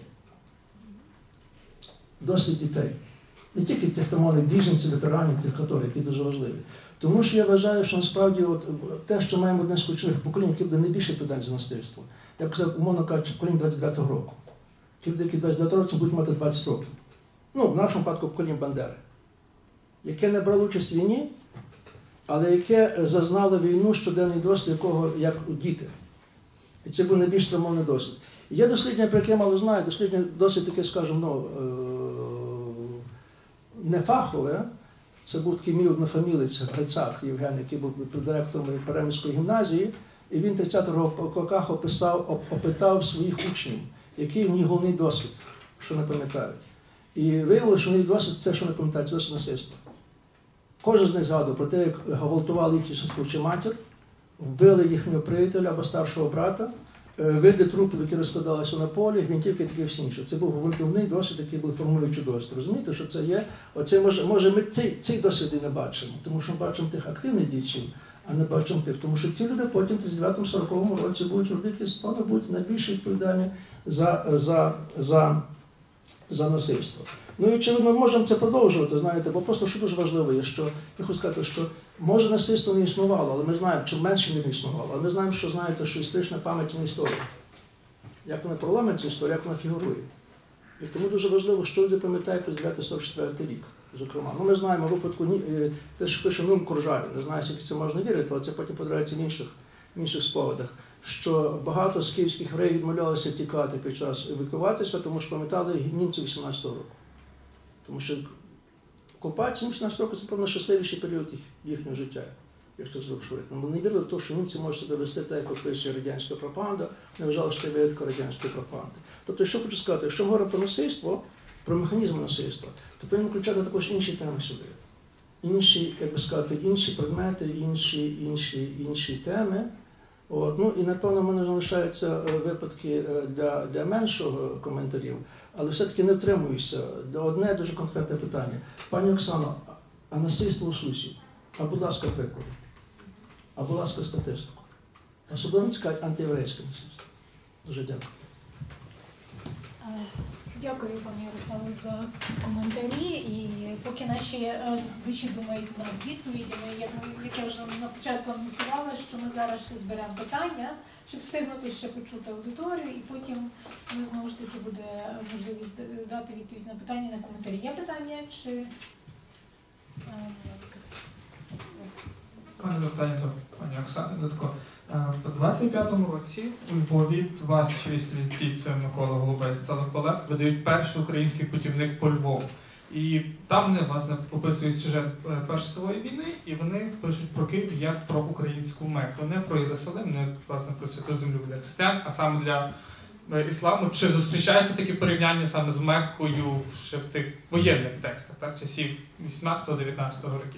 G: Досить дітей. Не тільки цих тамовних біженців, ветеранів, цих католиків, які дуже важливі. Тому що я вважаю, що насправді от, те, що маємо одне з ключових поколінь, яке буде найбільше відповідальність за насильство. Я б казав, умовно кажучи, покоління двадцять дев'ятого року. Ті люди, які двадцять дев'ятого року, будуть мати двадцять років. Ну, в нашому випадку покоління Бандери. Яке не брало участь в війні, але яке зазнало війну, щоденний досвід, якого як діти. І це був найбільш травмовний досвід. І є дослідження, про яке я мало знаю, дослідження досить таке, скажімо, ну, не фахове. Це був такий мій однофамілець, Грицак Євген, який був директором Перемиської гімназії, і він тридцятого роках описав, опитав своїх учнів, який в них головний досвід, що не пам'ятають. І виявилося, що головний досвід – це, що не пам'ятають, це досвід насильства. Кожен з них згадував про те, як гвалтували їхню сестру чи матір, вбили їхнього приятеля або старшого брата, види трупів, які розкладалися на полі, гвинтівки і таке все інше. Це був гвалтівний досвід, який був формуючий досвід. Розумієте, що це є? Оце, може, може ми цей, цей досвід і не бачимо, тому що ми бачимо тих активних діячів, а не бачимо тих. Тому що ці люди потім в тисяча дев'ятсот сороковому році будуть родити спони, будуть найбільш відповідальні за, за, за, за насильство. Ну і очевидно, можемо це продовжувати, знаєте, бо просто що дуже важливо є, що, я хочу сказати, що може насильство не існувало, але ми знаємо, чим менше не існувало, але ми знаємо, що знаєте, що історична пам'ять – це не історія. Як вона проломить цю історію, як вона фігурує. І тому дуже важливо, що люди пам'ятають про дев'ятий сорок четвертий рік, зокрема. Ну, ми знаємо, в випадку, те, що пише Нум Куржавін, не знаю, скільки це можна вірити, але це потім подрається в інших, в інших спогадах, що багато з київських євреїв відмовлялися тікати під час евакуації, тому що пам'ятали німців вісімнадцятого року. Тому що окупація вісімнадцять років – це, певно, щасливіший період їх, їхнього життя, якщо це говорити. Вони вірили в те, що німці можуть себе вести так, як описує радянська пропаганда, не вважали, що це вигадка радянської пропаганди. Тобто, що хочу сказати, якщо ми говоримо про насильство, про механізм насильства, то повинні включати також інші теми сюди. Інші, як би сказати, інші предмети, інші, інші, інші теми. От, ну, і, напевно, в мене залишаються випадки для, для меншого коментарів, але все-таки не втримуюся. Одне дуже конкретне питання. Пані Оксано, а насильство у Сусі? А, будь ласка, приклад. А, будь ласка, статистику. Особливо цікавить антиєврейське насильство. Дуже дякую.
A: Дякую, пані Ярославе, за коментарі. І поки наші глядачі думають над відповідями, як, ми, як я вже на початку анонсувала, що ми зараз ще зберемо питання, щоб встигнути ще почути аудиторію, і потім ми, знову ж таки буде можливість дати відповідь на питання, на коментарі. Є питання чи...
H: Пане запитання до пані Оксани Дудко. В двадцять п'ятому році у Львові два стрільці, це Микола Голубець та Леполеп, видають перший український путівник по Львову. І там вони, власне, описують сюжет Першої світової війни, і вони пишуть про Київ як про українську Мекку. Не про Єрусалим, не, власне, про святу землю для християн, а саме для ісламу. Чи зустрічаються такі порівняння саме з Меккою ще в тих воєнних текстах, так, часів вісімнадцятого-дев'ятнадцятого років?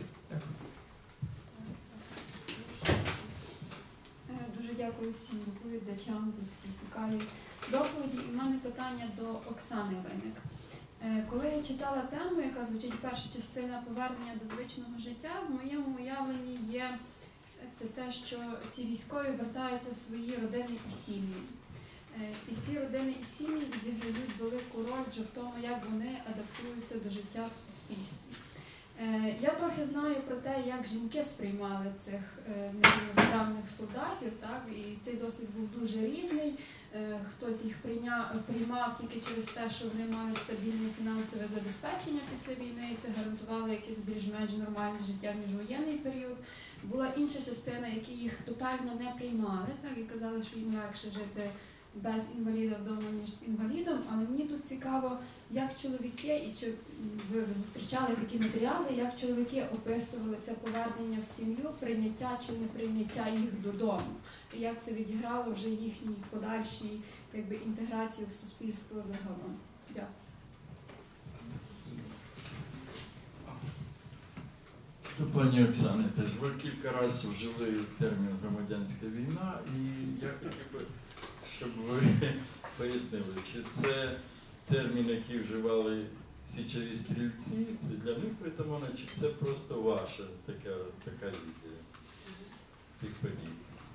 I: Дякую всім доповідачам за такі цікаві доповіді. І в мене питання до Оксани виник. Коли я читала тему, яка звучить перша частина повернення до звичного життя, в моєму уявленні є це те, що ці військові вертаються в свої родини і сім'ї. І ці родини і сім'ї відіграють велику роль вже в тому, як вони адаптуються до життя в суспільстві. Я трохи знаю про те, як жінки сприймали цих нерівносправних солдатів, так? І цей досвід був дуже різний. Хтось їх прийняв, приймав тільки через те, що вони мали стабільне фінансове забезпечення після війни, і це гарантувало якесь більш-менш нормальне життя в міжвоєнний період. Була інша частина, які їх тотально не приймали, так? І казали, що їм легше жити без інваліда вдома, ніж з інвалідом, але мені тут цікаво, як чоловіки, і чи ви зустрічали такі матеріали, як чоловіки описували це повернення в сім'ю, прийняття чи неприйняття їх додому, і як це відіграло вже їхній подальшій, якби, інтеграцію в суспільство загалом. Дякую.
J: До пані Оксани теж. Ви кілька разів вжили термін громадянська війна, і я хотів би, щоб ви пояснили, чи це термін, який вживали січові стрільці, це для них притаманно, чи це просто ваша така, така візія цих подій?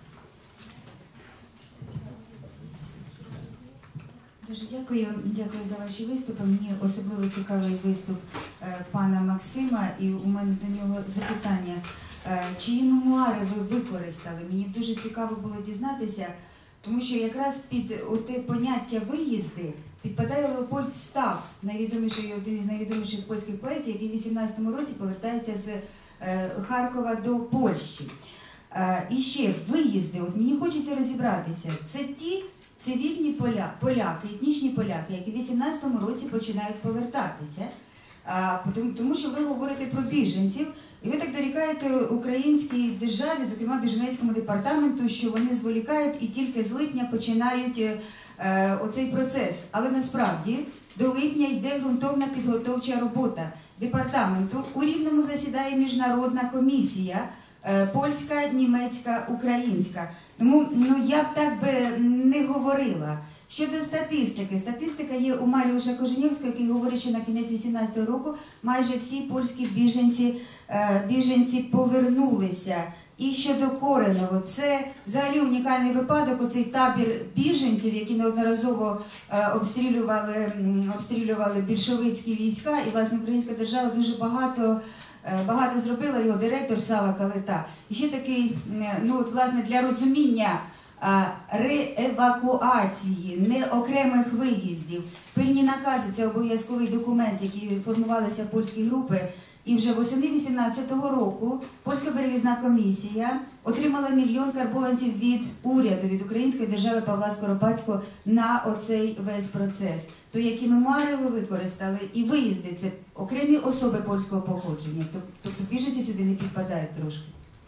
K: Дуже дякую. Дякую за ваші виступи. Мені особливо цікавий виступ е, пана Максима, і у мене до нього запитання. Е, чиї мемуари ви використали? Мені дуже цікаво було дізнатися, тому що якраз під оте поняття виїзди підпадає Леопольд Став, найвідоміший, один із найвідоміших польських поетів, який в вісімнадцятому році повертається з е, Харкова до Польщі. Е, і ще виїзди. От мені хочеться розібратися. Це ті цивільні поля, поляки, етнічні поляки, які в вісімнадцятому році починають повертатися, а, тому, тому що ви говорите про біженців, і ви так дорікаєте українській державі, зокрема Біженецькому департаменту, що вони зволікають і тільки з липня починають е, оцей процес. Але насправді до липня йде ґрунтовна підготовча робота департаменту. У Рівному засідає міжнародна комісія, е, польська, німецька, українська. Тому ну, я б так би не говорила. Щодо статистики, статистика є у Маріуша Коженєвського, який говорить, що на кінець вісімнадцятого року майже всі польські біженці, біженці повернулися. І щодо Кореново, це взагалі унікальний випадок, оцей табір біженців, які неодноразово обстрілювали, обстрілювали більшовицькі війська, і, власне, українська держава дуже багато Багато зробила його директор Сава Калита. І ще такий, ну от, власне, для розуміння реевакуації, не окремих виїздів. Пильні накази – це обов'язковий документ, який формувалися польські групи. І вже восени вісімнадцятого року Польська перевізна комісія отримала мільйон карбованців від уряду, від української держави Павла Скоропадського на оцей весь процес. То які мемуари ви використали і виїзди – це окремі особи польського походження, тобто біженці сюди не підпадають трошки?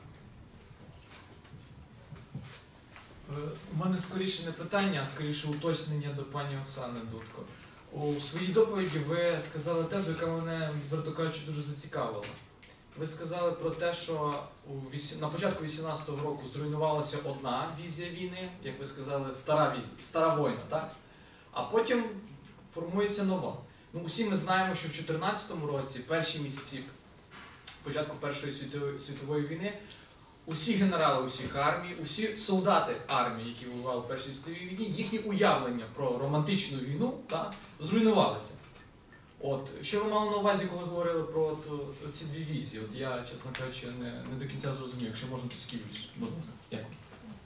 L: У мене скоріше не питання, а скоріше уточнення до пані Оксани Дудко. У своїй доповіді ви сказали тезу, яка мене, відверто кажучи, дуже зацікавила. Ви сказали про те, що у вісім... на початку вісімнадцятого року зруйнувалася одна візія війни, як ви сказали, стара візія, стара війна, так? А потім формується нова. Ну, усі ми знаємо, що в чотирнадцятому році, перші місяці початку Першої світової, світової війни, усі генерали усіх армій, усі солдати армії, які воювали в Першій світовій війні, їхні уявлення про романтичну війну та, зруйнувалися. От, що ви мали на увазі, коли говорили про от, от, от ці дві візії? От я, чесно кажучи, не, не до кінця зрозумів, якщо можна трішки більше. Будь ласка. Дякую.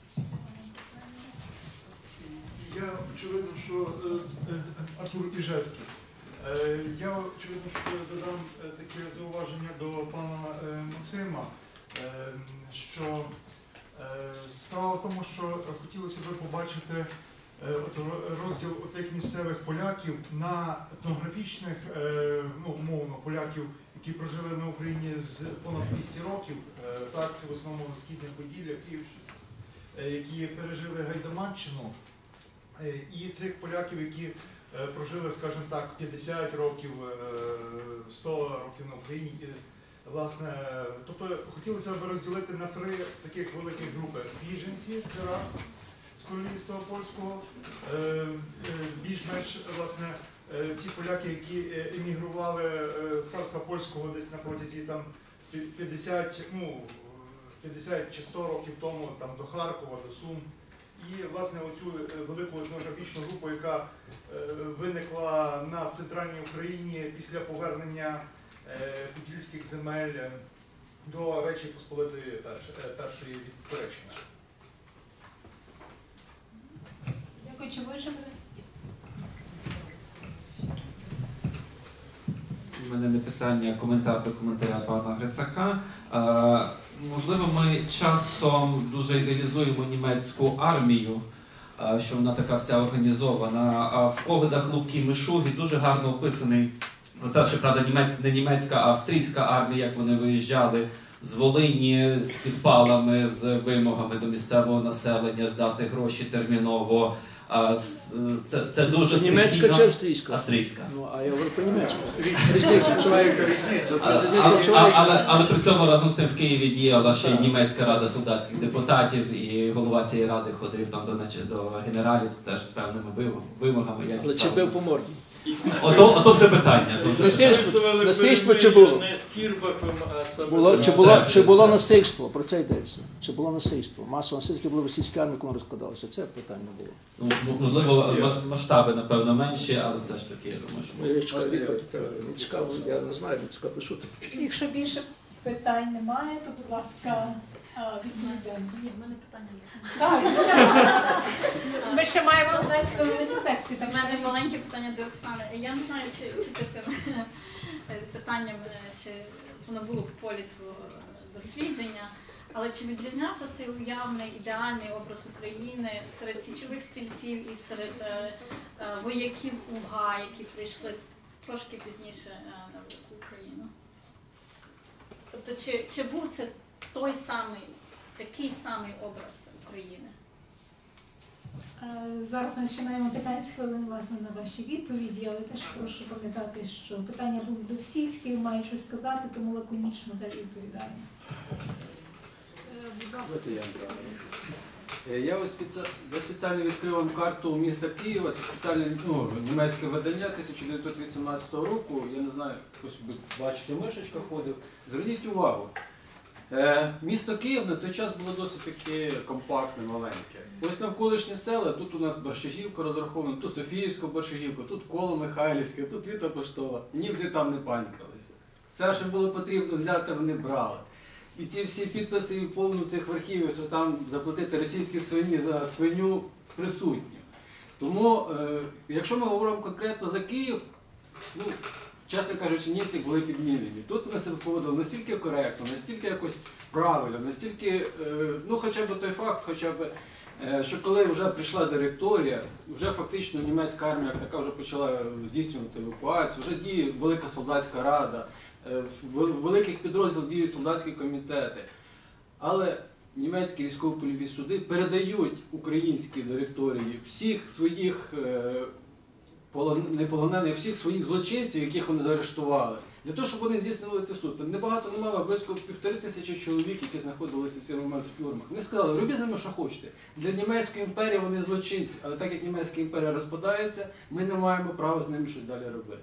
M: Я, очевидно, що е, Артур Іжевський. Е, я, очевидно, що додам таке зауваження до пана е, Максима, е, що е, справа в тому, що хотілося б побачити е, от, розділ тих місцевих поляків на етнографічних, е, ну, умовно, поляків, які прожили на Україні з понад двісті років, е, так, це в основному Східне Поділля, Київщина, е, які пережили Гайдамаччину. І цих поляків, які прожили, скажімо так, п'ятдесят років, сто років на Україні. І, власне, тобто хотілося б розділити на три таких великих групи. Біженці, це раз, з королівства польського, більш-менш, власне, ці поляки, які емігрували з царства польського десь на протязі там п'ятдесят, ну, п'ятдесят чи сто років тому там, до Харкова, до Сум. І, власне, оцю велику етнографічну групу, яка е, виникла на центральній Україні після повернення е, подільських земель до Речі Посполитої першої від Туреччини.
A: Дякую. Чи ви ще буде?
N: У мене не питання, а коментар до коментаря пана Грицака. Е, можливо, ми часом дуже ідеалізуємо німецьку армію, е, що вона така вся організована. А в спогадах Луки Мишуги дуже гарно описаний процес, що, правда, німець, не німецька, а австрійська армія, як вони виїжджали з Волині з підпалами, з вимогами до місцевого населення здати гроші терміново. А, з- це, це дуже
G: Німецька
N: стихійно-
G: чи австрійська?
N: Австрійська.
G: Ну, а я говорю по-німецьку. Різниця, чоловік.
N: А- а- а- Але, але при цьому разом з тим в Києві діяла ще й німецька рада солдатських депутатів, і голова цієї ради ходив там до, нач- до генералів теж з певними вимог- вимогами. Як
G: Але чи бив по морді?
N: Ото, ото вже питання. то вже
G: Насильство,
J: Описували
G: насильство чи
J: перемир'я
G: було?
J: не з Кірбахом, а саме
G: Було,
J: з
G: чи, було,
N: Це-
G: чи було
N: це-
G: насильство? Про це йдеться. Чи було насильство? Масове насильство було в російській армії, коли розкладалося. Це питання було.
N: Ну, м- можливо, мас- масштаби, напевно, менші, але все ж таки, я думаю, що
G: Ну, я чекаю відповідь. Цікаво, я не знаю, мені цікаво пишути.
A: Якщо більше питань немає, то, будь ласка, а, відповідаємо.
E: Ні, в мене питання є.
A: Так, звичайно. Ми ще маємо десь хвилину цю секцію.
E: У
A: Так
E: мене
A: що...
E: маленьке питання до Оксани. Я не знаю, чи, чи ти тим питанням, чи воно було в полі твого дослідження, але чи відрізнявся цей уявний ідеальний образ України серед січових стрільців і серед е, е, вояків УГА, які прийшли трошки пізніше е, на велику Україну? Тобто, чи, чи був це той самий, такий самий образ України?
A: Е, Зараз ми ще маємо п'ятнадцять хвилин власне на ваші відповіді, але теж прошу пам'ятати, що питання будуть до всіх, всі мають щось сказати, тому лаконічно теж відповідаємо.
G: Давайте я.
B: Е, Я ось спеці- я спеціально відкрив вам карту міста Києва, це спеціальне ну, німецьке видання тисяча дев'ятсот вісімнадцятого року. Я не знаю, хтось би бачите, мишечка ходив. Зверніть увагу. Е, місто Київ на той час було досить таке компактне, маленьке. Ось навколишні села, тут у нас Борщагівка розрахована, тут Софіївська Борщагівка, тут Коло Михайлівське, тут Віта Поштова. Німці там не панькалися. Все, що було потрібно взяти, вони брали. І ці всі підписи і повну цих архівів, що там заплатити російські свині за свиню присутні. Тому, е, якщо ми говоримо конкретно за Київ, ну, чесно кажучи, німці були підмінені. Тут ми себе поводили настільки коректно, настільки якось правильно, настільки, е, ну хоча б той факт, хоча б, е, що коли вже прийшла директорія, вже фактично німецька армія як така вже почала здійснювати евакуацію, вже діє велика солдатська рада, е, в великих підрозділах діють солдатські комітети. Але німецькі військово-польові суди передають українській директорії всіх своїх е, полон- не полонених, всіх своїх злочинців, яких вони заарештували, для того, щоб вони здійснили цей суд. Там небагато, немало, близько півтори тисячі чоловік, які знаходилися в цей момент в тюрмах. Вони сказали, робіть з ними, що хочете. Для німецької імперії вони злочинці, але так як німецька імперія розпадається, ми не маємо права з ними щось далі робити.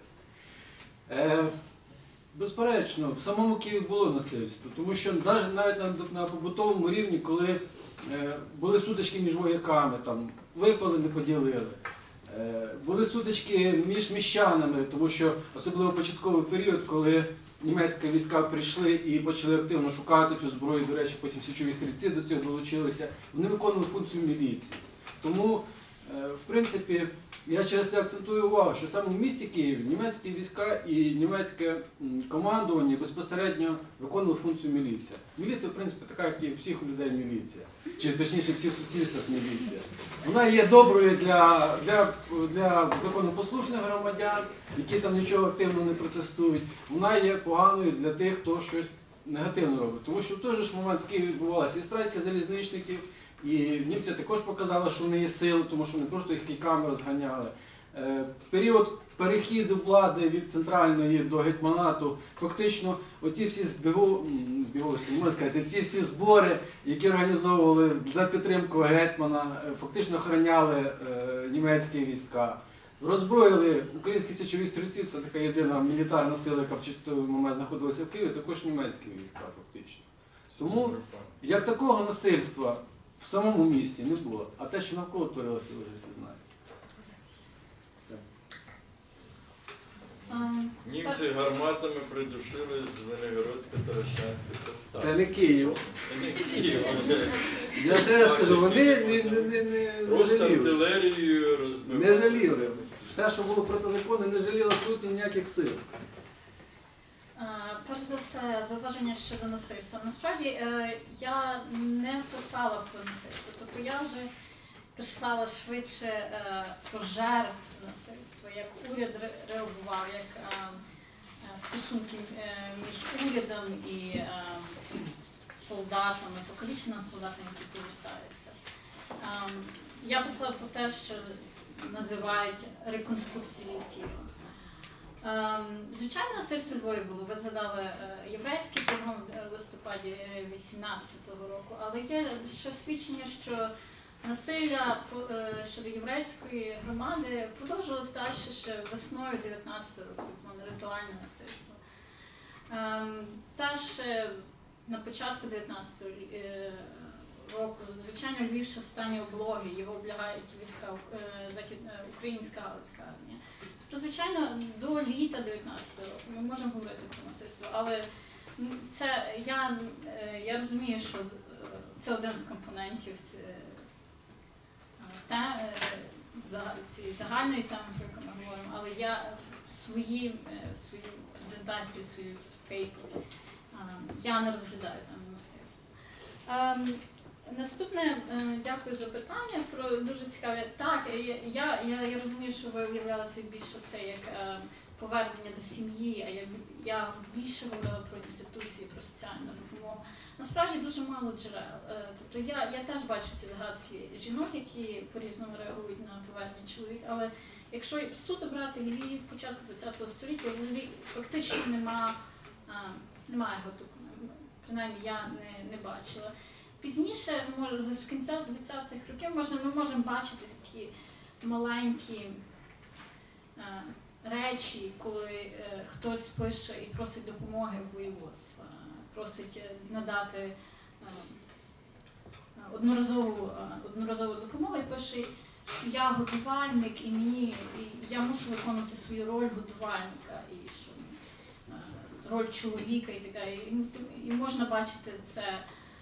B: Е, Безперечно, в самому Києві було насильство, тому що навіть навіть на, на побутовому рівні, коли е, були сутички між вояками, там, випали, не поділили. Е, були сутички між міщанами, тому що особливо початковий період, коли німецькі війська прийшли і почали активно шукати цю зброю, до речі, потім січові стрільці до цього долучилися, вони виконували функцію міліції. Тому, е, в принципі, я через це акцентую увагу, що саме в місті Києві німецькі війська і німецьке м, командування безпосередньо виконували функцію міліції. Міліція, в принципі, така, як і у всіх людей міліція. Чи точніше всіх суспільствах міліція. Вона є доброю для, для, для законопослушних громадян, які там нічого активно не протестують. Вона є поганою для тих, хто щось негативно робить. Тому що в той же ж момент в Києві відбувалися і страйки залізничників, і німці також показали, що вони є сили, тому що вони просто їх кійками розганяли. Е, період перехіду влади від центральної до гетьманату, фактично оці всі збігу, м, збіговські, можна сказати, ці всі збори, які організовували за підтримку гетьмана, е, фактично охороняли е, німецькі війська. Роззброїли українські січові стрільці, це така єдина мілітарна сила, яка в той момент знаходилася в Києві, також німецькі війська фактично. Тому як такого насильства в самому місті не було, а те, що навколо творилося, ви вже всі знаєте. Все.
J: Німці гарматами придушили Звенигородське Таращанське повстання.
B: Це не Київ.
J: Це не Київ.
B: Я ще раз кажу, вони не, не, не, не, не
J: Просто
B: жаліли.
J: артилерією розбивали.
B: Не жаліли. Все, що було проти закону, не жаліло абсолютно ніяких сил.
E: Е, Перш за все, зауваження щодо насильства. Насправді е, я не писала про насильство, тобто я вже писала швидше е, про жертв насильства, як уряд ре- реагував, як е, е, стосунки е, між урядом і е, солдатами, покаліченими солдатами, які повертаються. Е, я писала про те, що називають реконструкцією тіла. Ем, Звичайно, насильство у Львові було. Ви згадали е, єврейський погром в листопаді вісімнадцятого року, але є ще свідчення, що насилля е, щодо єврейської громади продовжилось далі ще весною дев'ятнадцятого року, так зване ритуальне насильство. Ем, Та ще на початку дев'ятнадцятого року, звичайно, Львів ще в стані облоги, його облягають війська е, захід, е, українська галицька армія. То, звичайно, до літа дев'ятнадцятого року ми можемо говорити про насильство, але це, я, е, я розумію, що це один з компонентів це, та, е, за, цієї загальної теми, про яку ми говоримо, але я в своїй, е, своїй презентації, своїй пейпері, я не розглядаю там насильство. Ем, Наступне, дякую за питання, про дуже цікаве. Так, я, я, я розумію, що ви уявляли собі більше це як е, повернення до сім'ї, а я, я більше говорила про інституції, про соціальну допомогу. Насправді дуже мало джерел. Е, тобто я, я теж бачу ці згадки жінок, які по-різному реагують на повернення чоловіка, але якщо суто брати Львів початку ХХ століття, в Львові фактично нема, е, немає його документів, принаймні я не, не бачила. Пізніше, може, з кінця двадцятих років можна, ми можемо бачити такі маленькі е, речі, коли е, хтось пише і просить допомоги в воєводства, просить надати е, одноразову, е, одноразову допомогу і пише, що я годувальник і мені, і я мушу виконувати свою роль годувальника, і що е, роль чоловіка і так далі. І, і можна бачити це.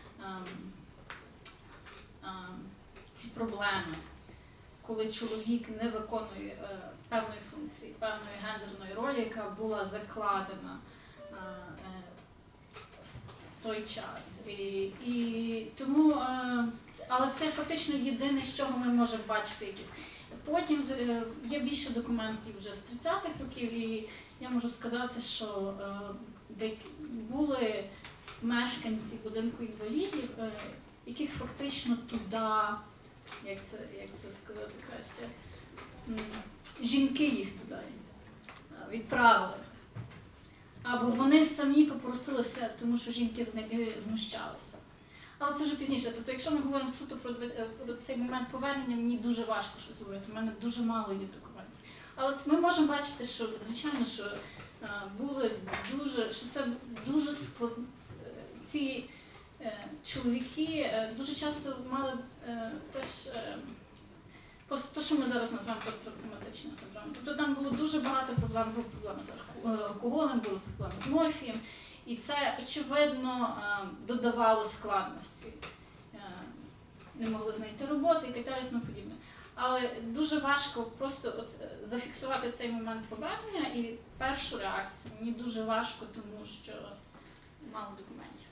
E: Ці проблеми, коли чоловік не виконує е, певної функції, певної гендерної ролі, яка була закладена е, е, в, в той час. І, і тому, е, але це фактично єдине, з чого ми можемо бачити якісь. Потім е, є більше документів вже з тридцятих років, і я можу сказати, що е, де були мешканці будинку інвалідів, е, яких фактично туди, як це, як це сказати краще, жінки їх туди відправили. Або вони самі попросилися, тому що жінки з ними знущалися. Але це вже пізніше. Тобто, якщо ми говоримо суто про, про цей момент повернення, мені дуже важко щось говорити. У мене дуже мало є документів. Але ми можемо бачити, що, звичайно, що а, були дуже, що це дуже складно. Ці е, чоловіки е, дуже часто мали е, теж е, те, що ми зараз називаємо посттравматичним синдромом. Тобто там було дуже багато проблем, були проблеми з алкоголем, були проблеми з морфієм, і це, очевидно, е, додавало складності. Е, не могли знайти роботу і так далі, і тому подібне. Але дуже важко просто от, зафіксувати цей момент повернення і першу реакцію. Мені дуже важко, тому що мало документів.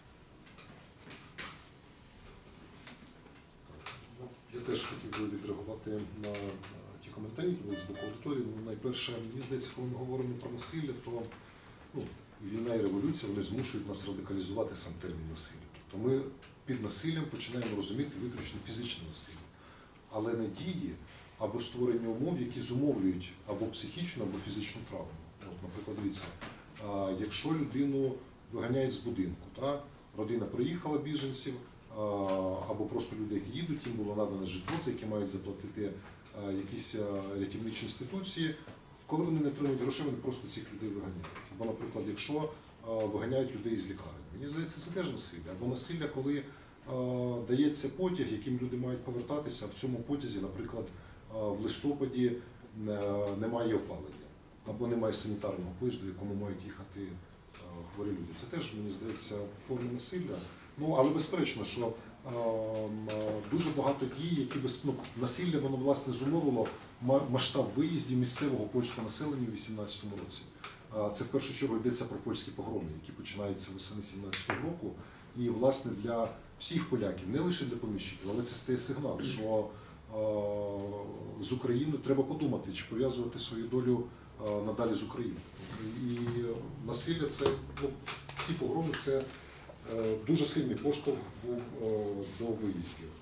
D: Я теж хотів би відреагувати на ті коментарі, які були з боку аудиторії. Ну, найперше, мені здається, коли ми говоримо про насилля, то ну, війна і революція вони змушують нас радикалізувати сам термін насилля. Тобто ми під насиллям починаємо розуміти виключно фізичне насилля, але не дії або створення умов, які зумовлюють або психічну, або фізичну травму. От, наприклад, дивіться, якщо людину виганяють з будинку, та, родина приїхала біженців, або просто люди, які їдуть, їм було надане житло, за яке мають заплатити якісь рятівничі інституції. Коли вони не отримують грошей, вони просто цих людей виганяють. Або, наприклад, якщо виганяють людей з лікарень. Мені здається, це теж насилля. Або насилля, коли дається потяг, яким люди мають повертатися, а в цьому потязі, наприклад, в листопаді немає опалення, або немає санітарного поїзду, в якому мають їхати хворі люди. Це теж, мені здається, форма насилля. Ну, але безперечно, що е, дуже багато дій, які без, ну, насилля, воно, власне, зумовило масштаб виїздів місцевого польського населення у вісімнадцятому році. Е, це, в першу чергу, йдеться про польські погроми, які починаються восени сімнадцятого року. І, власне, для всіх поляків, не лише для поміщиків, але це стає сигнал, що е, з Україною треба подумати, чи пов'язувати свою долю е, надалі з Україною. І насилля, це, ну, ці погроми, це дуже сильний поштовх був до виїздів.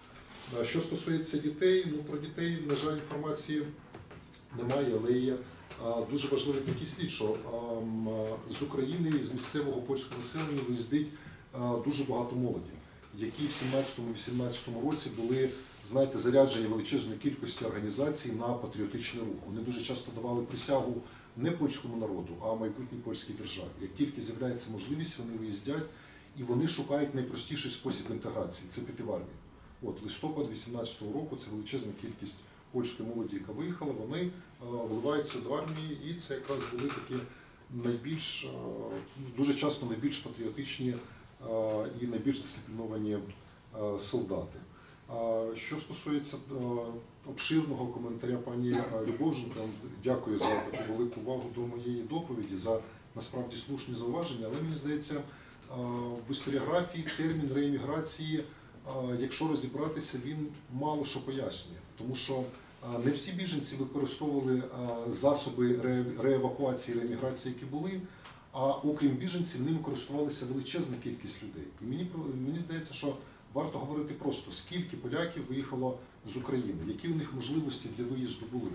D: Е, Що стосується дітей, ну про дітей, на жаль, інформації немає, але є е, дуже важливий такий слід, що е, м, з України, з місцевого польського населення виїздить е, дуже багато молоді, які в сімнадцятому-вісімнадцятому році були, знаєте, заряджені величезною кількістю організацій на патріотичний рух. Вони дуже часто давали присягу не польському народу, а майбутній польській державі. Як тільки з'являється можливість, вони виїздять і вони шукають найпростіший спосіб інтеграції – це піти в армію. От листопад вісімнадцятого року це величезна кількість польської молоді, яка виїхала, вони е, вливаються до армії, і це якраз були такі найбільш, е, дуже часто найбільш патріотичні е, і найбільш дисципліновані е, солдати. Е, що стосується е, обширного коментаря пані Любовженко, дякую за таку велику увагу до моєї доповіді, за насправді слушні зауваження, але мені здається, е, в історіографії термін рееміграції, якщо розібратися, він мало що пояснює, тому що не всі біженці використовували засоби реевакуації, рееміграції, які були, а окрім біженців, ними користувалася величезна кількість людей. І мені, мені здається, що варто говорити просто, скільки поляків виїхало з України, які у них можливості для виїзду були.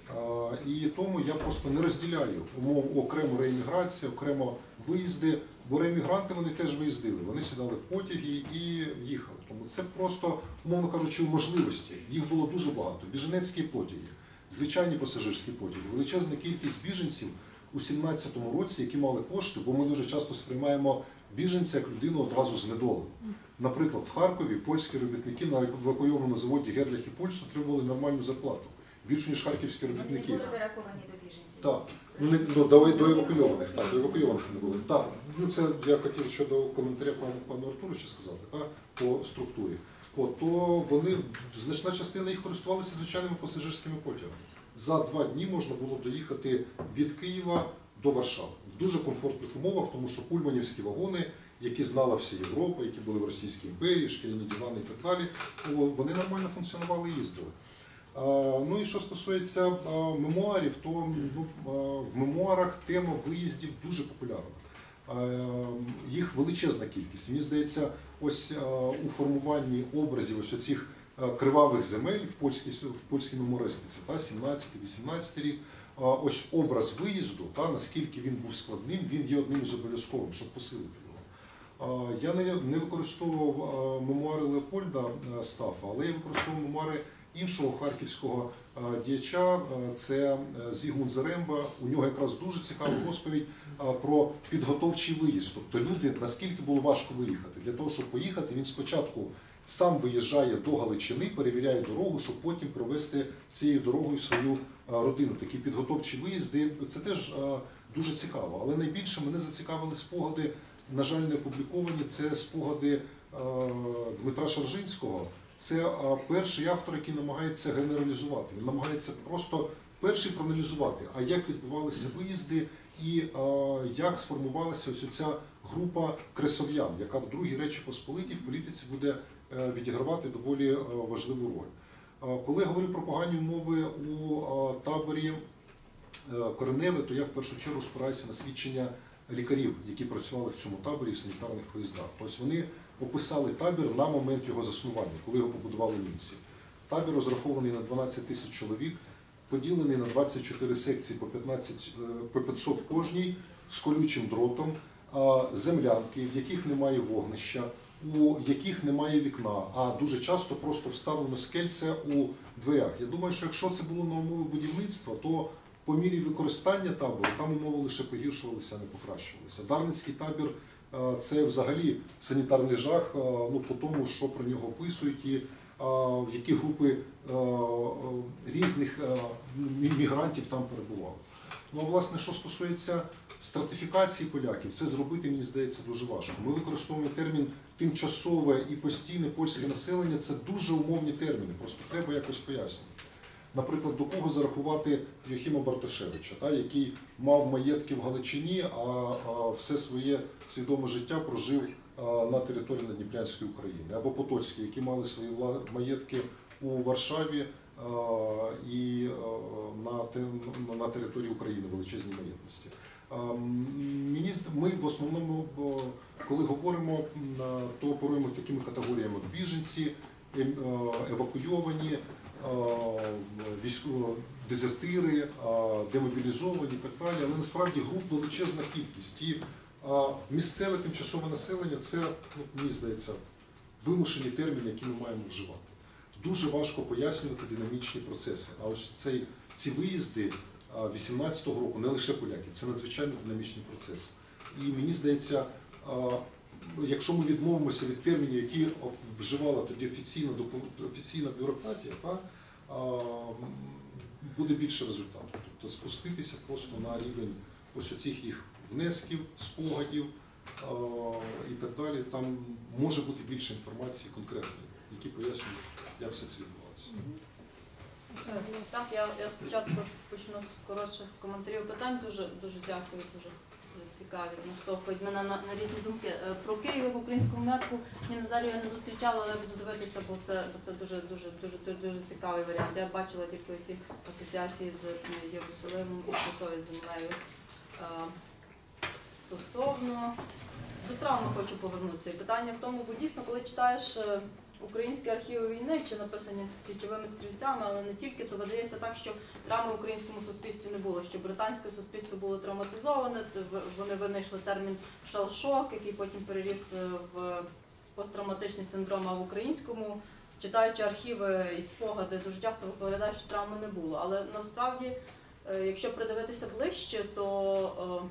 D: І тому я просто не розділяю умов окремо рееміграція, окремо виїзди, бо реемігранти вони теж виїздили, вони сідали в потяги і їхали. Тому це просто, умовно кажучи, можливості. Їх було дуже багато. Біженецькі потяги, звичайні пасажирські потяги, величезна кількість біженців у сімнадцятому році, які мали кошти, бо ми дуже часто сприймаємо біженця як людину одразу з недолем. Наприклад, в Харкові польські робітники на евакуйованому заводі Герлях і Пульс отримували нормальну зарплату. Більше, ніж харківські робітники.
K: Вони були зараховані до біженців.
D: Так, ну, не, ну, до, до евакуйованих, так, до евакуйованих не були. Так, ну це я хотів щодо коментаря пану, пану Артуру ще сказати, так, по структурі. От, то вони, значна частина їх користувалися звичайними пасажирськими потягами. За два дні можна було доїхати від Києва до Варшави. В дуже комфортних умовах, тому що пульманівські вагони, які знала вся Європа, які були в Російській імперії, шкільні дивани і так далі, вони нормально функціонували і їздили. Ну і що стосується мемуарів, то ну, в мемуарах тема виїздів дуже популярна. Їх величезна кількість. Мені здається, ось у формуванні образів ось оцих кривавих земель в польській, в польській мемуаристиці, сімнадцятий-вісімнадцятий рік, ось образ виїзду, та, наскільки він був складним, він є одним з обов'язковим, щоб посилити його. Я не, не використовував мемуари Леопольда Стафа, але я використовував мемуари іншого харківського діяча, це Зігмунд Заремба. У нього якраз дуже цікава розповідь про підготовчий виїзд. Тобто люди, наскільки було важко виїхати. Для того, щоб поїхати, він спочатку сам виїжджає до Галичини, перевіряє дорогу, щоб потім провести цією дорогою свою родину. Такі підготовчі виїзди, це теж дуже цікаво. Але найбільше мене зацікавили спогади, на жаль, не опубліковані, це спогади Дмитра Шаржинського. Це перший автор, який намагається генералізувати. Він намагається просто перший проаналізувати, а як відбувалися виїзди і як сформувалася ось ця група кресов'ян, яка в Другій Речі Посполитій в політиці буде відігравати доволі важливу роль. Коли я говорю про погані умови у таборі Кореневе, то я в першу чергу спираюся на свідчення лікарів, які працювали в цьому таборі в санітарних поїздах. Ось вони описали табір на момент його заснування, коли його побудували німці. Табір розрахований на дванадцять тисяч чоловік, поділений на двадцять чотири секції по п'ятнадцять, по п'ятсот в кожній, з колючим дротом, землянки, в яких немає вогнища, у яких немає вікна, а дуже часто просто вставлено скельце у дверях. Я думаю, що якщо це було на умови будівництва, то по мірі використання табору там умови лише погіршувалися, а не покращувалися. Дарницький табір – це взагалі санітарний жах, ну, по тому, що про нього описують і які групи різних мігрантів там перебували. Ну, а власне, що стосується стратифікації поляків, це зробити, мені здається, дуже важко. Ми використовуємо термін тимчасове і постійне польське населення, це дуже умовні терміни, просто треба якось пояснити. Наприклад, до кого зарахувати Йохіма Барташевича, та, який мав маєтки в Галичині, а, а все своє свідоме життя прожив а, на території Надніпрянської України. Або Потоцький, які мали свої маєтки у Варшаві а, і а, на, на території України величезні маєтності. А, ми в основному, коли говоримо, то оперуємо такими категоріями: біженці, ем- е, евакуйовані, е, військово- дезертири, е, демобілізовані і так далі, але насправді груп величезна кількість. І е, місцеве тимчасове населення – це, ну, мені здається, вимушені терміни, які ми маємо вживати. Дуже важко пояснювати динамічні процеси. А ось цей, ці виїзди вісімнадцятого року, не лише поляків, це надзвичайно динамічний процес. І мені здається, якщо ми відмовимося від термінів, які вживала тоді офіційна, офіційна бюрократія, та, буде більше результату. Тобто спуститися просто на рівень ось оцих їх внесків, спогадів і так далі, там може бути більше інформації конкретної, які пояснюють, як все це відбувалося.
F: Так, я, я спочатку почну з коротших коментарів питань. Дуже, дуже дякую, дуже цікаві. Наштовхують мене на, на різні думки. Про Київ як українську метку ні Назарію я не зустрічала, але буду дивитися, бо це, бо це дуже, дуже, дуже, дуже, дуже цікавий варіант. Я бачила тільки ці асоціації з Єрусалимом і Святою Землею. Стосовно до травми хочу повернутися. І питання в тому, бо дійсно, коли читаєш українські архіви війни, чи написані січовими стрільцями, але не тільки, то видається так, що травми в українському суспільстві не було, що британське суспільство було травматизоване, вони винайшли термін шел-шок, який потім переріс в посттравматичний синдром, а в українському, читаючи архіви і спогади, дуже часто виглядає, що травми не було. Але насправді, якщо придивитися ближче, то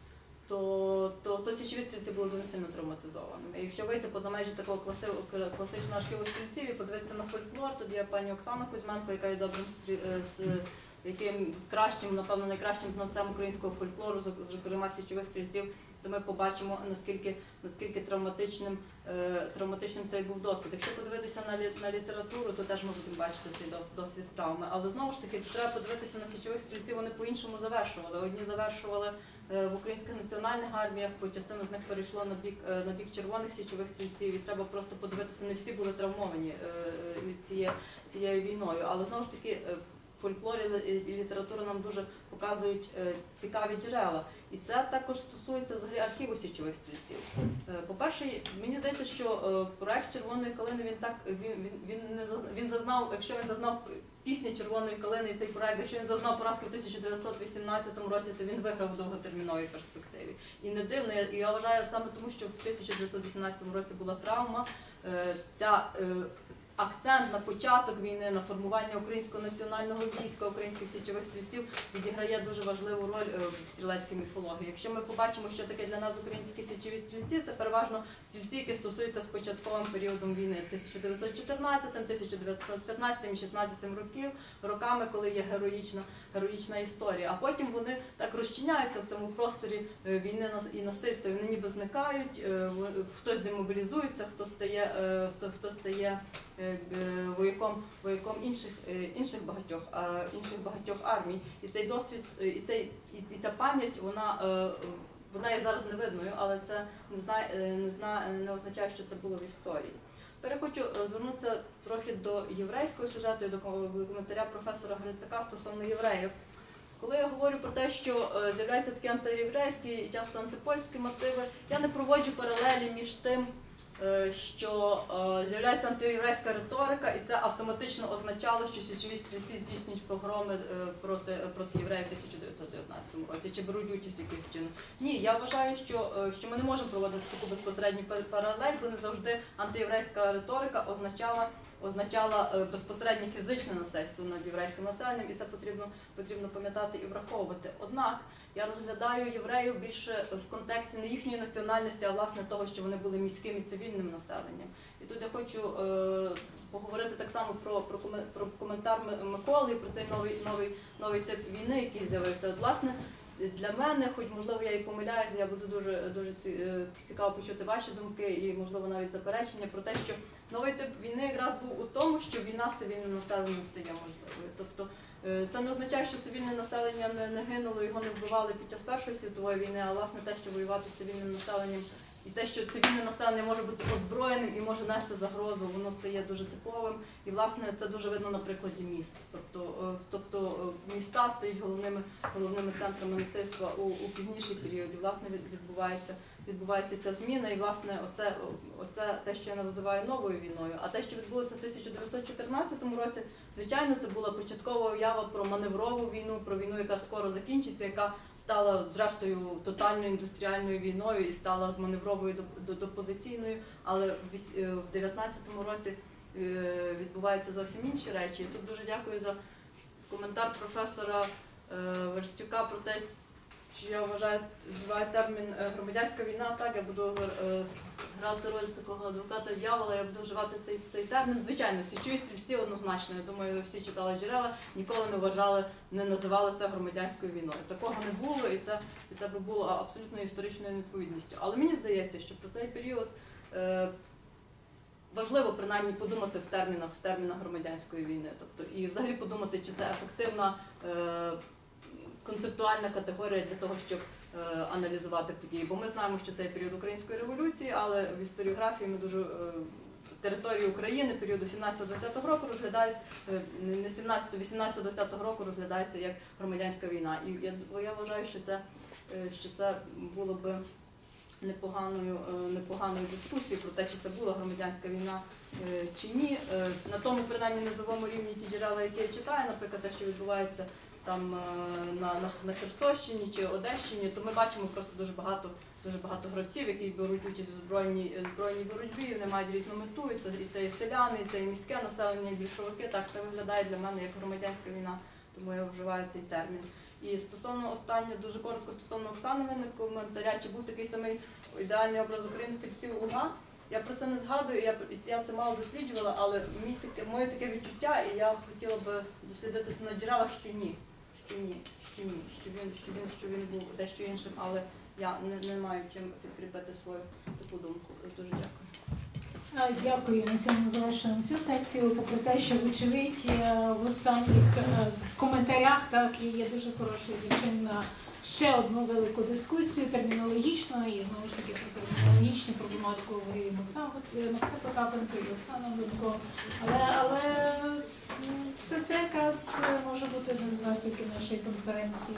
F: То, то, то січові стрільці були дуже сильно травматизованими. І якщо вийти поза межі такого класи, класичного архіву стрільців і подивитися на фольклор, тоді є пані Оксана Кузьменко, яка є добрим стрі... з яким кращим, напевно, найкращим знавцем українського фольклору, зокрема січових стрільців, то ми побачимо, наскільки, наскільки травматичним, е, травматичним цей був досвід. Якщо подивитися на, лі, на літературу, то теж ми будемо бачити цей дос, досвід травми. Але знову ж таки, треба подивитися на січових стрільців, вони по-іншому завершували. Одні завершували е, в українських національних арміях, бо частина з них перейшло на бік, е, на бік червоних січових стрільців, і треба просто подивитися, не всі були травмовані е, цією, цією війною. Але знову ж таки, е, фольклор і література нам дуже показують е, цікаві джерела. І це також стосується взагалі архіву січових стрільців. Е, по-перше, мені здається, що е, проект «Червоної калини» він так він, він, він не зазнав, він зазнав, якщо він зазнав пісні «Червоної калини» і цей проект, якщо він зазнав поразки в тисяча дев'ятсот вісімнадцятому році, то він виграв в довготерміновій перспективі. І не дивно, і я вважаю саме тому, що в тисяча дев'ятсот вісімнадцятому році була травма, е, ця е, акцент на початок війни, на формування українського національного війська, українських січових стрільців відіграє дуже важливу роль в стрілецькій міфології. Якщо ми побачимо, що таке для нас українські січові стрільці, це переважно стрільці, які стосуються з початковим періодом війни, з тисяча дев'ятсот чотирнадцятим, тисяча дев'ятсот п'ятнадцятим і шістнадцятим років, роками, коли є героїчна, героїчна історія. А потім вони так розчиняються в цьому просторі війни і насильства, вони ніби зникають, хтось демобілізується, хто стає, хто стає вояком, вояком інших, інших, багатьох, інших багатьох армій. І цей досвід, і, цей, і ця пам'ять, вона, вона є зараз невидною, але це не, знає, не, знає, не означає, що це було в історії. Тепер я хочу звернутися трохи до єврейського сюжету і до коментаря професора Грицака стосовно євреїв. Коли я говорю про те, що з'являються такі антиєврейські і часто антипольські мотиви, я не проводжу паралелі між тим, що з'являється антиєврейська риторика, і це автоматично означало, що січові стрільці здійснюють погроми проти, проти євреїв в тисяча дев'ятсот дев'ятнадцятому році, чи беруть участь яких чином. Ні, я вважаю, що, що ми не можемо проводити таку безпосередню паралель, бо не завжди антиєврейська риторика означала, означала безпосереднє фізичне насильство над єврейським населенням, і це потрібно, потрібно пам'ятати і враховувати. Однак, я розглядаю євреїв більше в контексті не їхньої національності, а власне того, що вони були міським і цивільним населенням. І тут я хочу е, поговорити так само про, про, про коментар Миколи, про цей новий, новий, новий тип війни, який з'явився. От, власне, для мене, хоч можливо я і помиляюся, я буду дуже, дуже цікаво почути ваші думки і можливо навіть заперечення про те, що новий тип війни якраз був у тому, що війна з цивільним населенням стає можливою. Тобто це не означає, що цивільне населення не, не гинуло, його не вбивали під час Першої світової війни, а власне те, що воювати з цивільним населенням і те, що цивільне населення може бути озброєним і може нести загрозу, воно стає дуже типовим. І власне це дуже видно на прикладі міст. Тобто, тобто міста стають головними, головними центрами насильства у, у пізніший період. І власне відбувається, відбувається ця зміна, і власне оце, оце те, що я називаю новою війною. А те, що відбулося в тисяча дев'ятсот чотирнадцятому році, звичайно, це була початкова уява про маневрову війну, про війну, яка скоро закінчиться, яка стала, зрештою, тотальною індустріальною війною і стала з маневровою до, до, до позиційною, але в дев'ятнадцятому році відбуваються зовсім інші речі. І тут дуже дякую за коментар професора Верстюка про те, що я вважаю, вживаю термін громадянська війна, так, я буду грати роль такого адвоката дьявола, я буду вживати цей, цей термін. Звичайно, січові стрільці однозначно, я думаю, ви всі читали джерела, ніколи не вважали, не називали це громадянською війною. Такого не було, і це, і це би було абсолютно історичною невідповідністю. Але мені здається, що про цей період е, важливо принаймні подумати в термінах, в термінах громадянської війни. Тобто, і взагалі подумати, чи це ефективна е, концептуальна категорія для того, щоб е, аналізувати події. Бо ми знаємо, що це період Української революції, але в історіографії ми дуже е, територію України періоду сімнадцятого-двадцятого року розглядається, е, не сімнадцятого, вісімнадцятого, двадцятого року розглядається як громадянська війна. І я, я вважаю, що це, е, що це було би непоганою, непоганою дискусією про те, чи це була громадянська війна чи ні. На тому, принаймні, низовому рівні ті джерела, які я читаю, наприклад, те, що відбувається там на, на, на Херсонщині чи Одещині, то ми бачимо просто дуже багато, дуже багато гравців, які беруть участь у збройній, збройній боротьбі, вони мають різну мету, і це, і це і селяни, і це і міське населення, і більшовики. Так, це виглядає для мене як громадянська війна, тому я вживаю цей термін. І стосовно останнього, дуже коротко стосовно Оксани Винник коментаря, чи був такий самий ідеальний образ України стрільців Луга. Я про це не згадую, я, я це мало досліджувала, але мій таке, моє таке відчуття, і я хотіла би дослідити це на джерелах, що ні, що ні, що ні, що він, що він, що він був дещо іншим, але я не, не маю чим підкріпити свою таку думку. Дуже дякую.
A: Дякую. На цьому завершуємо цю секцію, попри те, що, вочевидь, в останніх коментарях так, і є дуже хороший зачин на ще одну велику дискусію термінологічну, і знову ж таки про термінологічну проблематику говорив Максим Потапенко і Оксана Дудко. Але, але все це якраз може бути один з наслідків нашої конференції.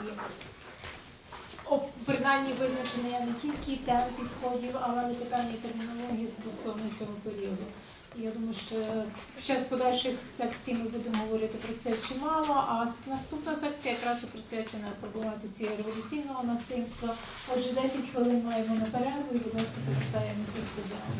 A: О, принаймні визначення не тільки тем підходів, але і питання термінології стосовно цього періоду. І я думаю, що під час подальших секцій ми будемо говорити про це чимало, а наступна секція якраз і присвячена проблематиці революційного насильства. Отже, десять хвилин маємо на перерву і, будь ласка, повертаємося в цю залу.